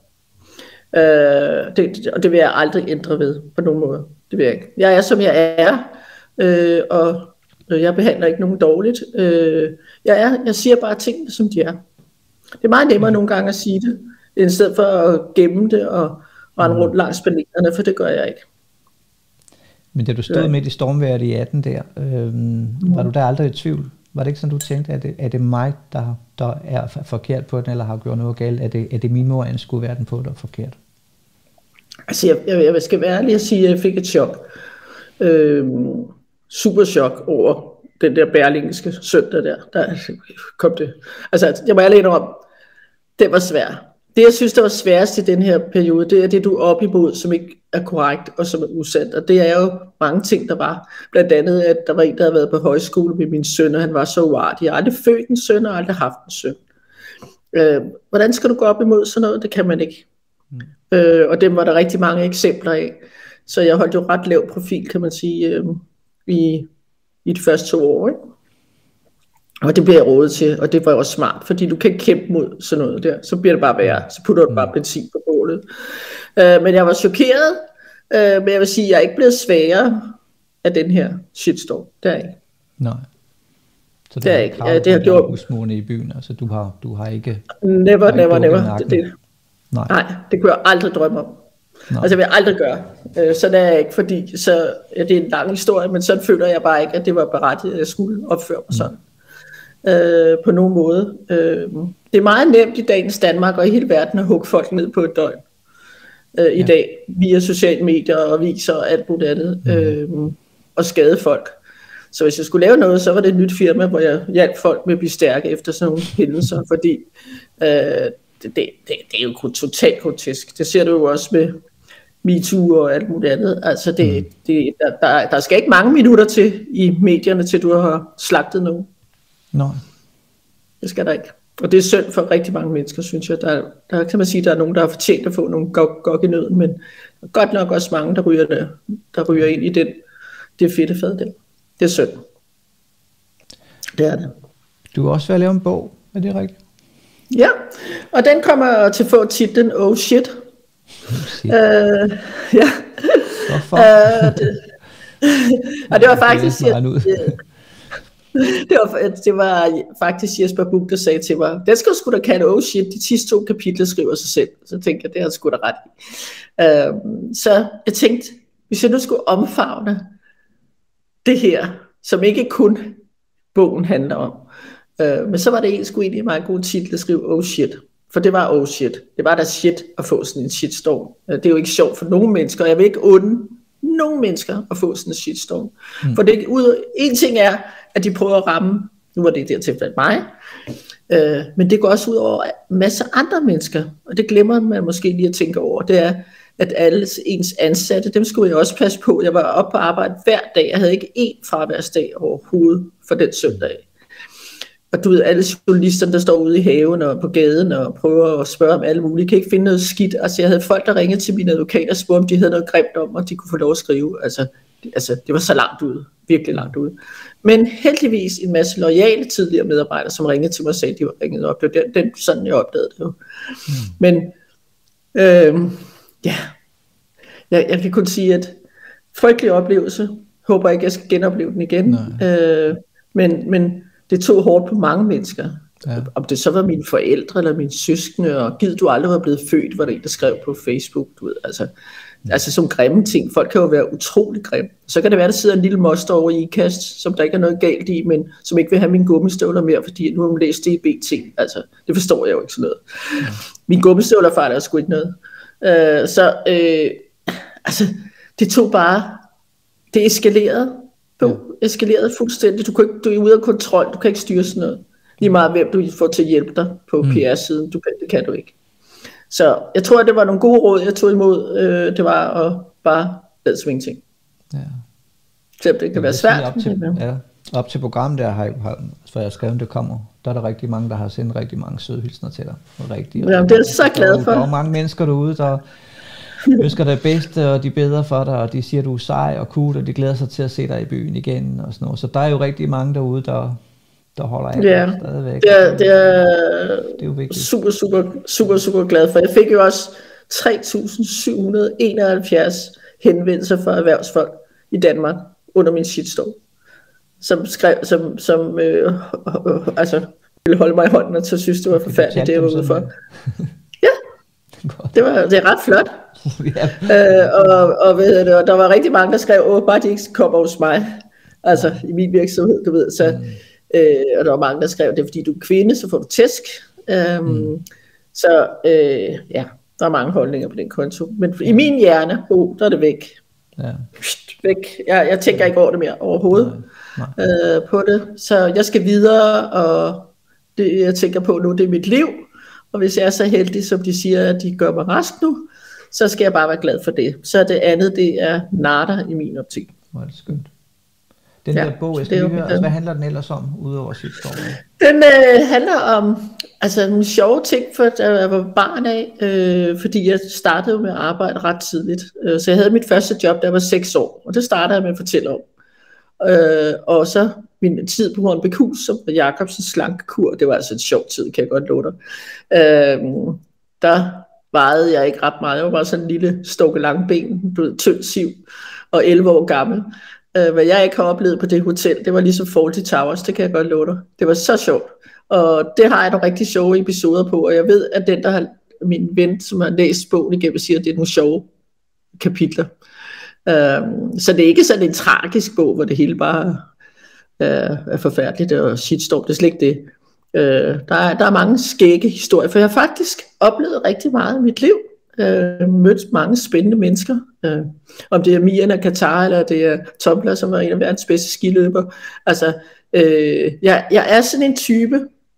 Øh, det, og det vil jeg aldrig ændre ved på nogen måde. Det vil jeg ikke. Jeg er som jeg er, øh, og jeg behandler ikke nogen dårligt. Øh, jeg, er, jeg siger bare tingene, som de er. Det er meget nemmere mm. nogle gange at sige det, i stedet for at gemme det og rende rundt langs panelerne, for det gør jeg ikke. Men da du stod ja. midt i stormvejret i atten der, øh, mm. var du der aldrig i tvivl? Var det ikke sådan, du tænkte, at det, er det mig, der, der er forkert på den, eller har gjort noget galt? Er det, er det min mor, jeg skulle være den på, der er forkert? Altså, jeg, jeg, jeg skal være ærlig at sige, at jeg fik et chok. Øh, super chok over den der berlingske søndag der. Der kom det. Altså, jeg må ærlig om, det var svært. Det, jeg synes, der var sværest i den her periode, det er det, du er op imod, som ikke er korrekt og som er usandt. Og det er jo mange ting, der var. Blandt andet, at der var en, der havde været på højskole med min søn, og han var så uartig. Jeg har aldrig født en søn, og aldrig haft en søn. Øh, hvordan skal du gå op imod sådan noget? Det kan man ikke. Mm. Øh, og dem var der rigtig mange eksempler af. Så jeg holdt jo ret lav profil, kan man sige, øh, i, i de første to år, ikke? Og det bliver jeg rådet til, og det var også smart, fordi du kan ikke kæmpe mod sådan noget der, så bliver det bare værre, så putter du bare benzin på bålet. Uh, men jeg var chokeret, uh, men jeg vil sige, at jeg er ikke blevet svagere af den her shitstorm, det er jeg ikke. Nej. Så det er ikke. Ja, det har gjort husmorene i byen, altså du har, du har ikke... Never, har never, ikke never. Det, det. Nej. Nej, det kunne jeg aldrig drømme om. Nej. Altså jeg vil aldrig gøre. Uh, sådan er jeg ikke, fordi så, ja, det er en lang historie, men sådan føler jeg bare ikke, at det var berettiget, at jeg skulle opføre mig sådan. Mm. Øh, på nogen måde. Øh, det er meget nemt i dagens Danmark og i hele verden at hugge folk ned på et døgn. Øh, I ja. dag, via sociale medier og aviser og alt muligt andet. Mm. Øh, og skade folk. Så hvis jeg skulle lave noget, så var det et nyt firma, hvor jeg hjalp folk med at blive stærke efter sådan nogle hændelser, fordi øh, det, det, det, det er jo totalt grotesk. Det ser du jo også med MeToo og alt muligt andet. Altså det, mm. det, der, der, der skal ikke mange minutter til i medierne, til du har slagtet nogen. Nej. Det skal der ikke. Og det er synd for rigtig mange mennesker, synes jeg. Der, der kan man sige, at der er nogen, der har fortjent at få nogle gok i nøden, men godt nok også mange, der ryger, der, der ryger ind i den, det fedte fad der. Det er synd. Det er det. Du er også ved at lave en bog, er det rigtigt? Ja, og den kommer til at få titlen Oh Shit. Oh shit. Uh, ja. Hvorfor? Uh, det, og det var faktisk... Det var, det var faktisk Jesper Buch, der sagde til mig, den skal sgu da kalde oh shit, de sidste to kapitler skriver sig selv. Så tænkte jeg, det har jeg sgu da ret i. Uh, så jeg tænkte, hvis jeg nu skulle omfavne det her, som ikke kun bogen handler om, uh, men så var det sgu egentlig en meget god titel at skrive oh shit. For det var oh shit. Det var da shit at få sådan en shitstorm. Uh, det er jo ikke sjovt for nogen mennesker, og jeg vil ikke unde nogen mennesker at få sådan en shitstorm. Mm. For det, ud, en ting er, at de prøver at ramme, nu var det i det her tilfælde mig, øh, men det går også ud over masser af andre mennesker, og det glemmer man måske lige at tænke over, det er, at alle ens ansatte, dem skulle jeg også passe på. Jeg var oppe på arbejde hver dag, jeg havde ikke én fraværsdag overhovedet for den søndag. Og du ved, alle journalisterne, der står ude i haven og på gaden og prøver at spørge om alle mulige, kan ikke finde noget skidt. Altså jeg havde folk, der ringede til mine advokater og spurgte, om de havde noget grimt om, og de kunne få lov at skrive. Altså det, altså, det var så langt ude, virkelig langt ude. Men heldigvis en masse loyale tidligere medarbejdere, som ringede til mig og sagde, at de var ringet op. Det var den, den, sådan jeg opdagede det jo. Mm. Men øh, ja, jeg, jeg kan kun sige, at frygtelig oplevelse. Håber ikke, jeg skal genopleve den igen. Øh, men, men det tog hårdt på mange mennesker. Ja. Om det så var mine forældre eller mine søskende, og givet du aldrig var blevet født, var det en, der skrev på Facebook, du ved, altså, ja. altså som grimme ting. Folk kan jo være utrolig grimme. Så kan det være, der sidder en lille moster over i ikast, som der ikke er noget galt i, men som ikke vil have mine gummistøvler mere, fordi nu har hun læst det i B T. Altså, det forstår jeg jo ikke sådan noget. Ja. Mine gummistøvler fejler sgu ikke noget. Uh, så, øh, altså, det tog bare, det eskalerede. Du ja. eskalerede fuldstændig. Du, kan ikke, du er ude af kontrol. Du kan ikke styre sådan noget. Lige meget hvem du får til at hjælpe dig på mm. P R-siden. Du kan, det kan du ikke. Så jeg tror, at det var nogle gode råd, jeg tog imod. Øh, det var at bare lade svinge ting. Ja. Selvom det kan være svært. Til, ja. Op til programmet der, har jeg, for jeg har skrevet, det kommer, der er der rigtig mange, der har sendt rigtig mange søde hilsner til dig. Rigtig, ja, det er så glad for. Der er mange mennesker derude, der ønsker det bedste og de bedre for dig, og de siger, du er sej og cool, og de glæder sig til at se dig i byen igen og sådan noget. Så der er jo rigtig mange derude, der, der holder af ja, dig stadigvæk. Det er, det er, det er jo vigtigt. super, super, super, super glad for. Jeg fik jo også tre tusind syv hundrede og enoghalvfjerds henvendelser fra erhvervsfolk i Danmark under min shitstorm, som skrev, som, som øh, øh, øh, altså ville holde mig i hånden, og så synes det var forfærdeligt, det jeg var ude for. Ja, det, var, det er ret flot. Ja. øh, og, og, ved det, og der var rigtig mange, der skrev, åh, bare de ikke kommer hos mig, altså i min virksomhed, du ved, så, mm. øh, og der var mange, der skrev, det er fordi du er kvinde, så får du tæsk. Um, mm. Så øh, ja, der er mange holdninger på den konto, men i min hjerne, oh, der er det væk. Ja. Væk. Jeg, jeg tænker ikke over det mere overhovedet. Nej. Nej. Øh, på det, så jeg skal videre, og det jeg tænker på nu, det er mit liv, og hvis jeg er så heldig, som de siger, at de gør mig rask nu, så skal jeg bare være glad for det. Så det andet, det er natter i min optik. Hvor er det skønt. Den ja, der bog, jeg skal lige høre, altså, hvad handler den ellers om, udover sit storm? Den øh, handler om altså nogle sjove ting, for da jeg var barn af, øh, fordi jeg startede med at arbejde ret tidligt. Øh, så jeg havde mit første job, da jeg var seks år, og det startede jeg med at fortælle om. Øh, og så min tid på Hornbækhus, som var Jacobsens slankekur, det var altså en sjov tid, kan jeg godt love dig. Øh, der vejede jeg ikke ret meget, jeg var bare sådan en lille stukke lang ben, du ved, tynd siv, og elleve år gammel. Uh, hvad jeg ikke har oplevet på det hotel, det var ligesom Fawlty Towers, det kan jeg godt love dig. Det var så sjovt, og det har jeg nogle rigtig sjove episoder på, og jeg ved, at den, der har min ven, som har læst bogen igennem, siger, at det er nogle sjove kapitler. Uh, så det er ikke sådan en tragisk bog, hvor det hele bare uh, er forfærdeligt og shitstorm, det er slet ikke det. Uh, der, er, der er mange skægge historier, for jeg har faktisk oplevet rigtig meget i mit liv. Øh, mødt mange spændende mennesker, øh, om det er Mian af Katar, eller det er Tompler, som var en af verdens bedste skiløber. Altså, øh, jeg, jeg er sådan en type,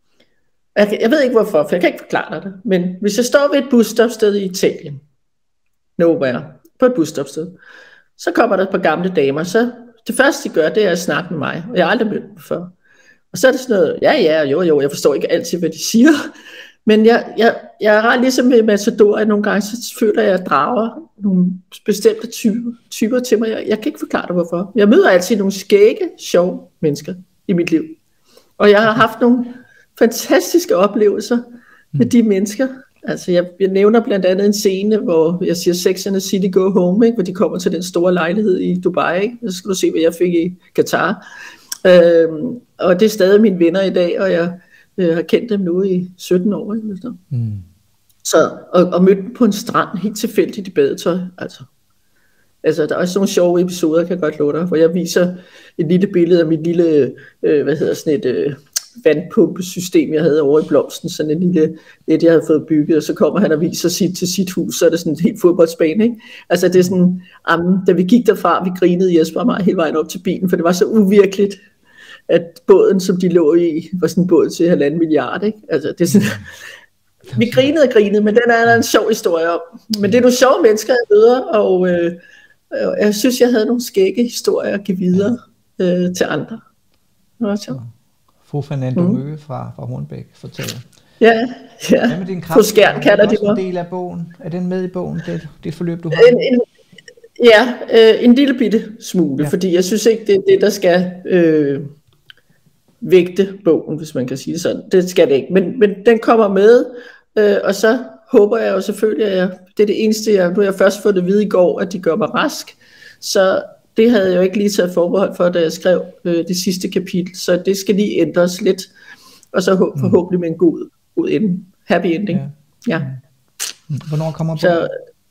jeg, jeg ved ikke hvorfor, for jeg kan ikke forklare dig det, men hvis jeg står ved et busstopsted i Italien, nowhere, på et busstopsted, så kommer der et par gamle damer, så det første de gør, det er at snakke med mig, og jeg har aldrig mødt dem før. Og så er det sådan noget, ja ja, jo jo, jeg forstår ikke altid, hvad de siger, men jeg, jeg, jeg er ret ligesom med Matador, at nogle gange så føler jeg, at jeg drager nogle bestemte typer, typer til mig. Jeg, jeg kan ikke forklare dig hvorfor. Jeg møder altid nogle skægge, sjove mennesker i mit liv. Og jeg har haft nogle fantastiske oplevelser med de mennesker. Altså jeg, jeg nævner blandt andet en scene, hvor jeg siger Sex and the City Go Home, ikke? Hvor de kommer til den store lejlighed i Dubai. Ikke? Så skal du se, hvad jeg fik i Katar. Øhm, og det er stadig mine venner i dag, og jeg Jeg har kendt dem nu i sytten år, ikke? Så. Mm. Så, og, og mødt dem på en strand, helt tilfældigt i badetøj. Altså. altså, der er også nogle sjove episoder, kan jeg godt love dig, hvor jeg viser et lille billede af mit lille, øh, hvad hedder sådan et øh, vandpumpesystem, jeg havde over i Blomsten, sådan en lille, et jeg havde fået bygget, og så kommer han og viser sit til sit hus, så er det sådan et helt fodboldsbane, ikke? Altså, det er sådan, um, da vi gik derfra, vi grinede Jesper og mig hele vejen op til bilen, for det var så uvirkeligt, at båden, som de lå i, var sådan en båd til halvanden milliard, ikke? Altså, det er sådan, vi grinede og grinede, men den er der en sjov historie om. Men det er nogle sjove mennesker, jeg møder, og øh, jeg synes, jeg havde nogle skægge historier at give videre øh, til andre. Det var sjovt. Fru Fernando mm. Møge fra, fra Hornbæk fortæller. Ja, ja. Hvad med din kraft? Fru Skjern kalder de mig. Er det en del af bogen? Er den med i bogen, det, det forløb, du har? En, en, ja, øh, en lille bitte smule, ja. Fordi jeg synes ikke, det er det, der skal... Øh, vægte bogen, hvis man kan sige det sådan. Det skal det ikke, men, men den kommer med, øh, og så håber jeg jo selvfølgelig, at jeg, det er det eneste, jeg, nu har jeg først fået det at vide i går, at de gør mig rask, så det havde jeg jo ikke lige taget forbehold for, da jeg skrev øh, det sidste kapitel, så det skal lige ændres lidt, og så håb, forhåbentlig med en god, god ending. Happy ending. Ja. Ja. Hvornår kommer bogen? Så,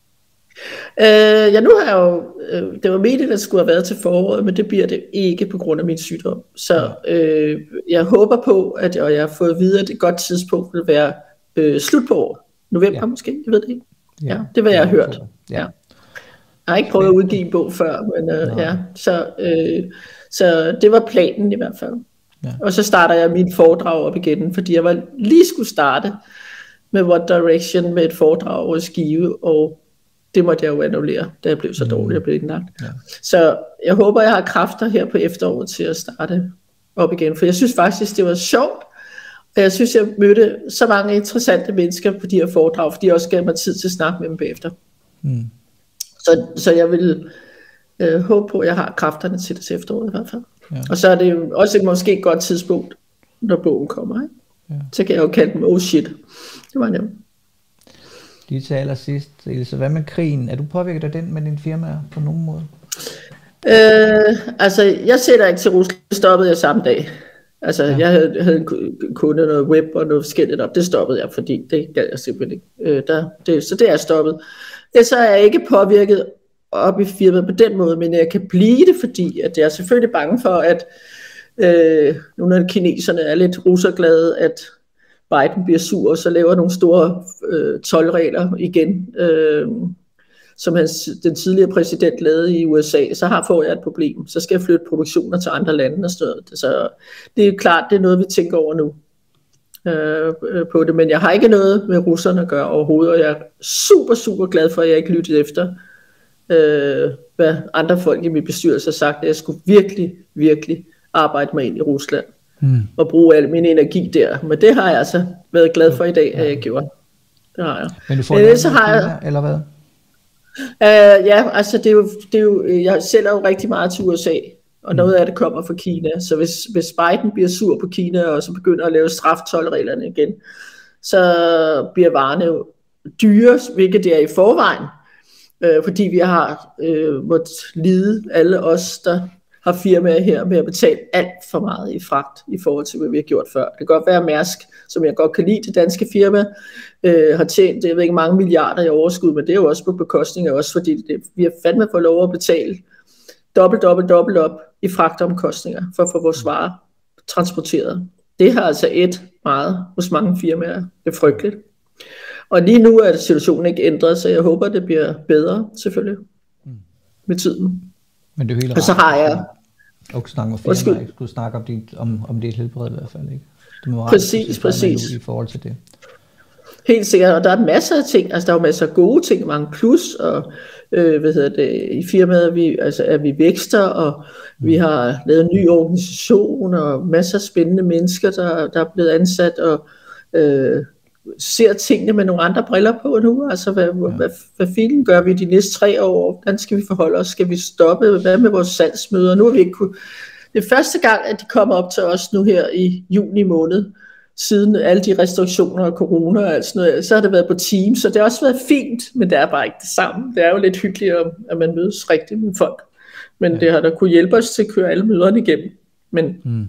Øh, ja, nu har jeg jo, øh, det var meningen, at det skulle have været til foråret, men det bliver det ikke på grund af min sygdom. Så øh, jeg håber på, at og jeg har fået videre, at et godt tidspunkt vil være øh, slut på år. November ja. Måske, jeg ved det ikke. Ja, ja det vil jeg have hørt. Ja. Ja. Jeg har ikke prøvet at udgive en bog før, men øh, ja, så, øh, så det var planen i hvert fald. Ja. Og så starter jeg mit foredrag op igen, fordi jeg var lige skulle starte med One Direction med et foredrag over Skive, og det måtte jeg jo annullere, da jeg blev så dårlig, jeg blev indlagt. Ja. Så jeg håber, jeg har kræfter her på efteråret til at starte op igen, for jeg synes faktisk, det var sjovt, og jeg synes, jeg mødte så mange interessante mennesker på de her foredrag, fordi de også gav mig tid til at snakke med dem bagefter. Mm. Så, så jeg vil øh, håbe på, at jeg har kræfterne til det til efteråret i hvert fald. Ja. Og så er det også et måske et godt tidspunkt, når bogen kommer. Ikke? Ja. Så kan jeg jo kalde dem, oh shit, det var nemt. Lige til allersidst, Ilse, hvad med krigen? Er du påvirket af den med din firma på nogen måde? Øh, altså, jeg sætter ikke til Rusland. Det stoppede jeg samme dag. Altså, ja. jeg havde, havde en kunde noget web og noget forskelligt op. Det stoppede jeg, fordi det gad jeg simpelthen ikke. Øh, der, det, så det er stoppet. Ja, så er jeg ikke påvirket op i firmaet på den måde, men jeg kan blive det, fordi at jeg er selvfølgelig bange for, at øh, nogle af kineserne er lidt russerglade, at Biden bliver sur, og så laver nogle store øh, toldregler igen, øh, som hans, den tidligere præsident lavede i U S A, så har får jeg et problem. Så skal jeg flytte produktioner til andre lande og sådan noget. Så det er klart, det er noget, vi tænker over nu øh, på det. Men jeg har ikke noget med russerne at gøre overhovedet, og jeg er super, super glad for, at jeg ikke lyttede efter, øh, hvad andre folk i min bestyrelse har sagt, at jeg skulle virkelig, virkelig arbejde mig ind i Rusland. Hmm. Og bruge al min energi der. Men det har jeg altså været glad for i dag, at jeg gjorde. Det har jeg. Men du får det så har jeg, eller hvad? Uh, ja, altså det er, jo, det er jo, jeg sælger jo rigtig meget til U S A, og noget af det kommer fra Kina. Så hvis, hvis Biden bliver sur på Kina, og så begynder at lave straftoldreglerne igen, så bliver varerne jo dyre, hvilket det er i forvejen. Uh, fordi vi har uh, måttet lide, alle os, der har firmaer her, med at betale alt for meget i fragt i forhold til, hvad vi har gjort før. Det kan godt være, Mærsk, som jeg godt kan lide, det danske firma, øh, har tjent, jeg ved ikke, mange milliarder i overskud, men det er jo også på bekostning af os, fordi det, vi har fandme fået lov at betale dobbelt, dobbelt, dobbelt op i fragtomkostninger for at få vores varer transporteret. Det har altså et meget hos mange firmaer. Det er frygteligt. Og lige nu er situationen ikke ændret, så jeg håber, det bliver bedre, selvfølgelig, med tiden. Men det er helt og så har jeg også snakke med firmaer, ikke skulle snakke om dit, om, om dit helbred i hvert fald, ikke? Det må præcis, præcis. I forhold til det. Helt sikkert, og der er masser af ting, altså der er jo masser af gode ting, mange plus, og øh, hvad hedder det, i firmaet vi, altså, er vi vækster, og mm. vi har lavet en ny organisation, og masser af spændende mennesker, der, der er blevet ansat, og øh, ser tingene med nogle andre briller på nu, altså hvad, ja. hvad, hvad filen gør vi de næste tre år, hvordan skal vi forholde os, skal vi stoppe, hvad med vores salgsmøder, nu har vi ikke kunne, det er første gang, at de kommer op til os nu her i juni måned, siden alle de restriktioner og corona og alt sådan noget, så har det været på Teams, så det har også været fint, men det er bare ikke det samme, det er jo lidt hyggeligt, at man mødes rigtigt med folk, men ja. det har da kunne hjælpe os til at køre alle møderne igennem, men, mm.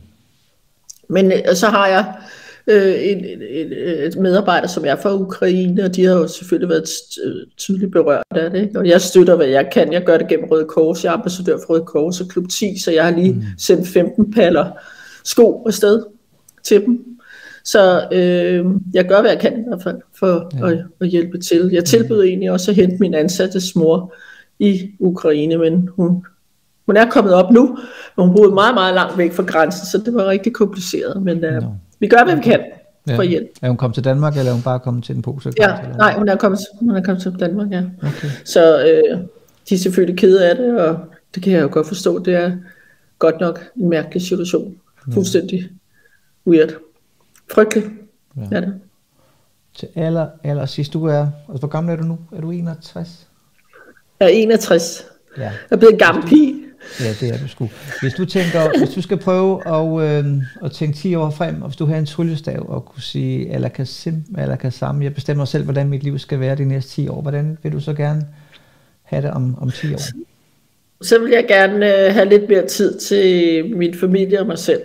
men så har jeg En, en, en medarbejder, som er fra Ukraine, og de har jo selvfølgelig været tydeligt berørt af det, ikke? Og jeg støtter, hvad jeg kan. Jeg gør det gennem Røde Kors. Jeg er ambassadør for Røde Kors og Klub ti, så jeg har lige mm. sendt femten paller sko afsted til dem. Så øh, jeg gør, hvad jeg kan i hvert fald, for ja. at, at hjælpe til. Jeg tilbød mm. egentlig også at hente min ansattes mor i Ukraine, men hun, hun er kommet op nu, og hun boede meget, meget langt væk fra grænsen, så det var rigtig kompliceret, men øh, no. vi gør, hvad vi kan ja. for hjælp. Er hun kommet til Danmark, eller er hun bare kommet til den polske grænse? Ja, eller? Nej, hun er kommet, hun er kommet til Danmark, ja. Okay. Så øh, de er selvfølgelig kede af det, og det kan jeg jo godt forstå. Det er godt nok en mærkelig situation. Ja. Fuldstændig weird. Frygteligt. Ja. Er det. Til aller, aller sidst, du er, altså hvor gammel er du nu? Er du enogtres? Jeg er enogtres. Ja. Jeg er blevet en gammel pige. Ja, det er du sgu. Hvis du tænker, hvis du skal prøve at, øh, at tænke ti år frem, og hvis du har en tryllestav og kunne sige, eller kan sim, eller kan sammen, jeg bestemmer selv, hvordan mit liv skal være de næste ti år, hvordan vil du så gerne have det om, om ti år? Så vil jeg gerne øh, have lidt mere tid til min familie og mig selv.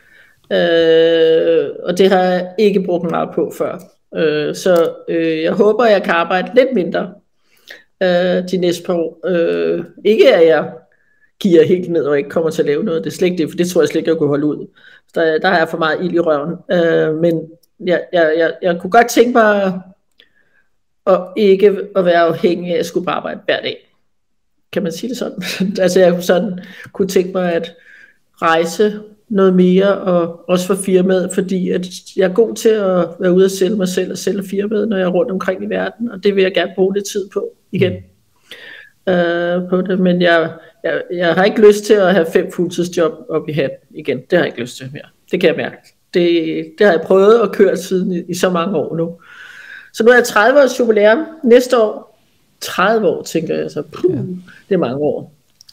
Øh, og det har jeg ikke brugt meget på før. Øh, så øh, jeg håber, jeg kan arbejde lidt mindre øh, de næste par år. Øh, ikke at jeg giver helt ned og ikke kommer til at lave noget. Det er slet ikke det, for det tror jeg slet ikke, jeg kunne holde ud. Der, der har jeg for meget ild i røven. Øh, men jeg, jeg, jeg, jeg kunne godt tænke mig at ikke at være afhængig af at skulle bare arbejde hver dag. Kan man sige det sådan? Altså jeg kunne sådan kunne tænke mig at rejse noget mere, og også for firmaet, fordi at jeg er god til at være ude og sælge mig selv og sælge firmaet, når jeg er rundt omkring i verden, og det vil jeg gerne bruge lidt tid på igen. øh, på det, men jeg, jeg, jeg har ikke lyst til at have fem fuldtidsjob op i hatten igen. Det har jeg ikke lyst til mere. Det kan jeg mærke. Det, det har jeg prøvet at køre siden i, i så mange år nu. Så nu er jeg tredive års jubilæum næste år. tredive år, tænker jeg så. Puh, ja. Det er mange år.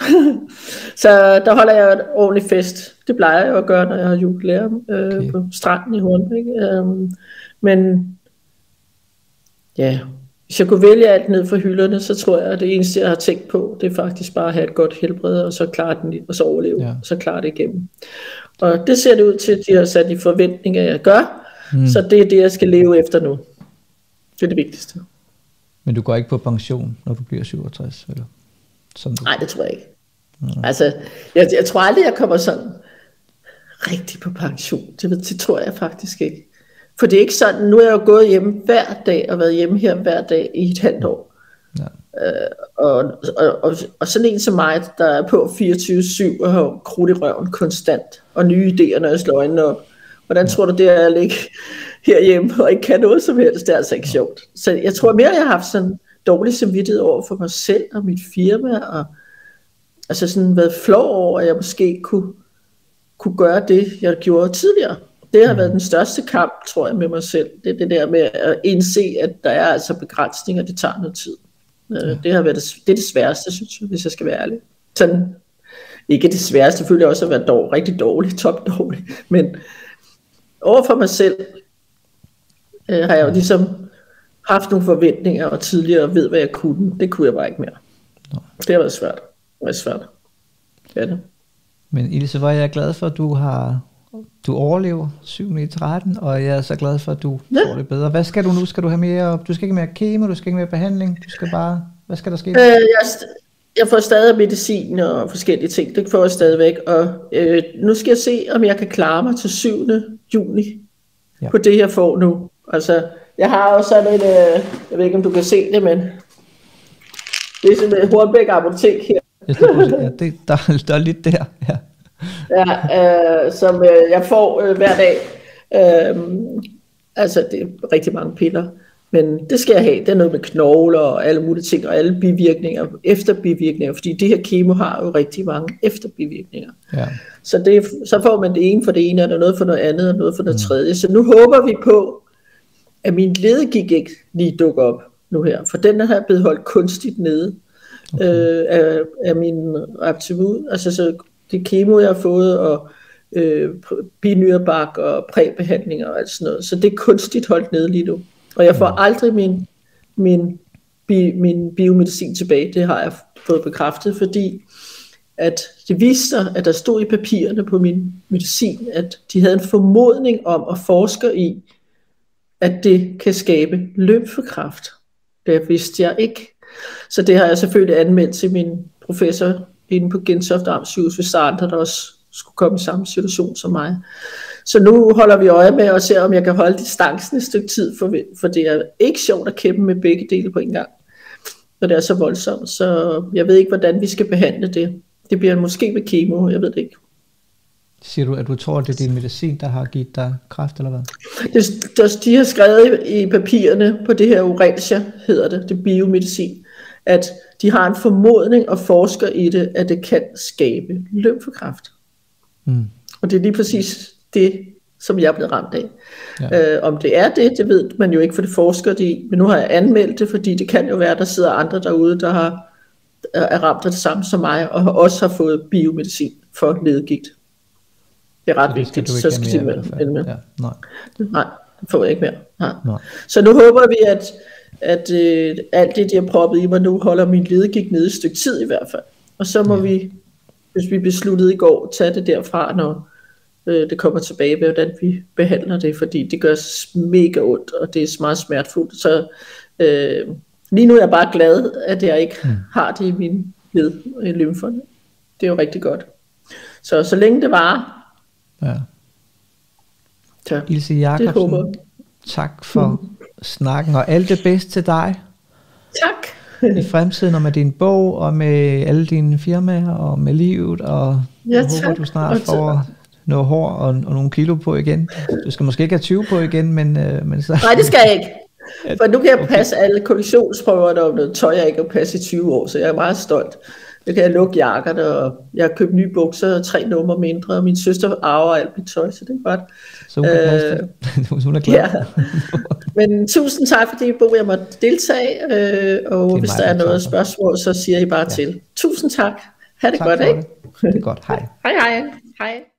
Så der holder jeg et ordentligt fest. Det plejer jeg at gøre, når jeg har jubilæum øh, okay. på stranden i Hornbæk. Øh, men ja, hvis jeg kunne vælge alt ned fra hylderne, så tror jeg, at det eneste, jeg har tænkt på, det er faktisk bare at have et godt helbred, og så klare den, og så overleve, ja. og så klare det igennem. Og det ser det ud til, at de har sat de forventninger, jeg gør, mm. så det er det, jeg skal leve efter nu. Det er det vigtigste. Men du går ikke på pension, når du bliver syvogtres, eller? Som du... Nej, det tror jeg ikke. Mm. Altså, jeg, jeg tror aldrig, jeg kommer sådan rigtig på pension. Det, det tror jeg faktisk ikke. For det er ikke sådan, nu er jeg jo gået hjemme hver dag, og været hjemme her hver dag i et halvt år. Ja. Øh, og, og, og, og sådan en som mig, der er på fireogtyve syv og har krudt i røven konstant, og nye idéer, når jeg slår øjnene op. Hvordan ja. tror du, det er at ligge herhjemme, og ikke kan noget som helst? Det er altså ikke sjovt. Så jeg tror mere, jeg har haft sådan dårlig samvittighed over for mig selv og mit firma, og altså sådan været flov over, at jeg måske kunne, kunne gøre det, jeg gjorde tidligere. Det har været den største kamp, tror jeg, med mig selv. Det er det der med at indse, at der er altså begrænsninger, det tager noget tid. Ja. Det har været det, det er det sværeste, synes jeg, hvis jeg skal være ærlig. Sådan, ikke det sværeste, selvfølgelig også at være dårlig, rigtig dårlig, topdårlig, men overfor mig selv øh, har jeg jo ligesom haft nogle forventninger, og tidligere ved, hvad jeg kunne. Det kunne jeg bare ikke mere. Nå. Det har været svært. Det har svært. Ja, det. Men Ilse, hvor er jeg glad for, at du har du overlever syv ni tretten, og jeg er så glad for, at du ja. får det bedre. Hvad skal du nu? Skal du have mere? Du skal ikke mere kemo, du skal ikke mere behandling, du skal bare... Hvad skal der ske? Øh, jeg, jeg får stadig medicin og forskellige ting. Det får jeg stadigvæk. Og øh, nu skal jeg se, om jeg kan klare mig til syvende juni ja. på det, jeg får nu. Altså, jeg har også sådan en... Øh, jeg ved ikke, om du kan se det, men... Det er sådan et Hornbæk apotek her. Ja, det, der, der er lidt der, ja. Ja, øh, som øh, jeg får øh, hver dag. Øh, altså, det er rigtig mange piller. Men det skal jeg have. Det er noget med knogler og alle mulige ting, og alle bivirkninger, efterbivirkninger. Fordi det her kemo har jo rigtig mange efterbivirkninger. Ja. Så, det, så får man det ene for det ene, og der er noget for noget andet, og noget for noget mm. tredje. Så nu håber vi på, at min ledegigt ikke lige dukker op nu her. For den har blevet holdt kunstigt nede okay. øh, af, af min Reptimud. Altså, så det kemo, jeg har fået, og øh, binyrebak og præbehandlinger og alt sådan noget. Så det er kunstigt holdt nede lige nu. Og jeg får aldrig min, min, bi, min biomedicin tilbage. Det har jeg fået bekræftet, fordi at det viste sig, at der stod i papirerne på min medicin, at de havde en formodning om at forske i, at det kan skabe lymfekræft. Det vidste jeg ikke. Så det har jeg selvfølgelig anmeldt til min professor inde på Gentofte Amtssygehus, hvis der er andre, der også skulle komme i samme situation som mig. Så nu holder vi øje med og ser, om jeg kan holde distancen et stykke tid, for, for det er ikke sjovt at kæmpe med begge dele på en gang, når det er så voldsomt. Så jeg ved ikke, hvordan vi skal behandle det. Det bliver måske med kemo, jeg ved det ikke. Siger du, at du tror, at det er din medicin, der har givet dig kræft, eller hvad? Det, de har skrevet i papirerne på det her Orencia, hedder det, det biomedicin, at de har en formodning og forsker i det, at det kan skabe lymfekræft. Mm. Og det er lige præcis det, som jeg er blevet ramt af. Ja. Øh, om det er det, det ved man jo ikke, for det forsker de i. Men nu har jeg anmeldt det, fordi det kan jo være, der sidder andre derude, der har, er ramt af det samme som mig, og også har fået biomedicin for ledegigt. Det er ret vigtigt, så skal de med. med. Ja, nej. nej, det får jeg ikke mere. Nej. Nej. Så nu håber vi, at, at øh, alt det, de har proppet i mig nu, holder min ledegigt nede et stykke tid i hvert fald. Og så må ja. vi, hvis vi besluttede i går, tage det derfra, når øh, det kommer tilbage, med hvordan vi behandler det, fordi det gør mega ondt, og det er meget smertefuldt. Så øh, lige nu er jeg bare glad, at jeg ikke mm. har det i mine led, i lymferne. Det er jo rigtig godt. Så så længe det varer. Ja. Så, Ilse Jacobsen, tak for mm. snakken, og alt det bedste til dig. Tak. I fremtiden, og med din bog, og med alle dine firmaer, og med livet, og ja, jeg håber, du snart får noget hår og, og nogle kilo på igen. Du skal måske ikke have tyve på igen, men... Øh, men så... Nej, det skal jeg ikke. For nu kan jeg passe alle kollektionsprøverne om noget tøj, jeg ikke har passet i tyve år, så jeg er meget stolt. Nu kan jeg lukke jakkerne, og jeg har købt nye bukser, tre numre mindre, og min søster arver alt mit tøj, så det er godt. Så hun kan øh, passe det. Hun er glad. Ja. Men tusind tak, fordi Bo, jeg måtte deltage, øh, og hvis der er noget spørgsmål, så siger I bare ja. til. Tusind tak. Ha' det tak godt, ikke? Det. Det er godt. Hej. Hej, hej. Hej.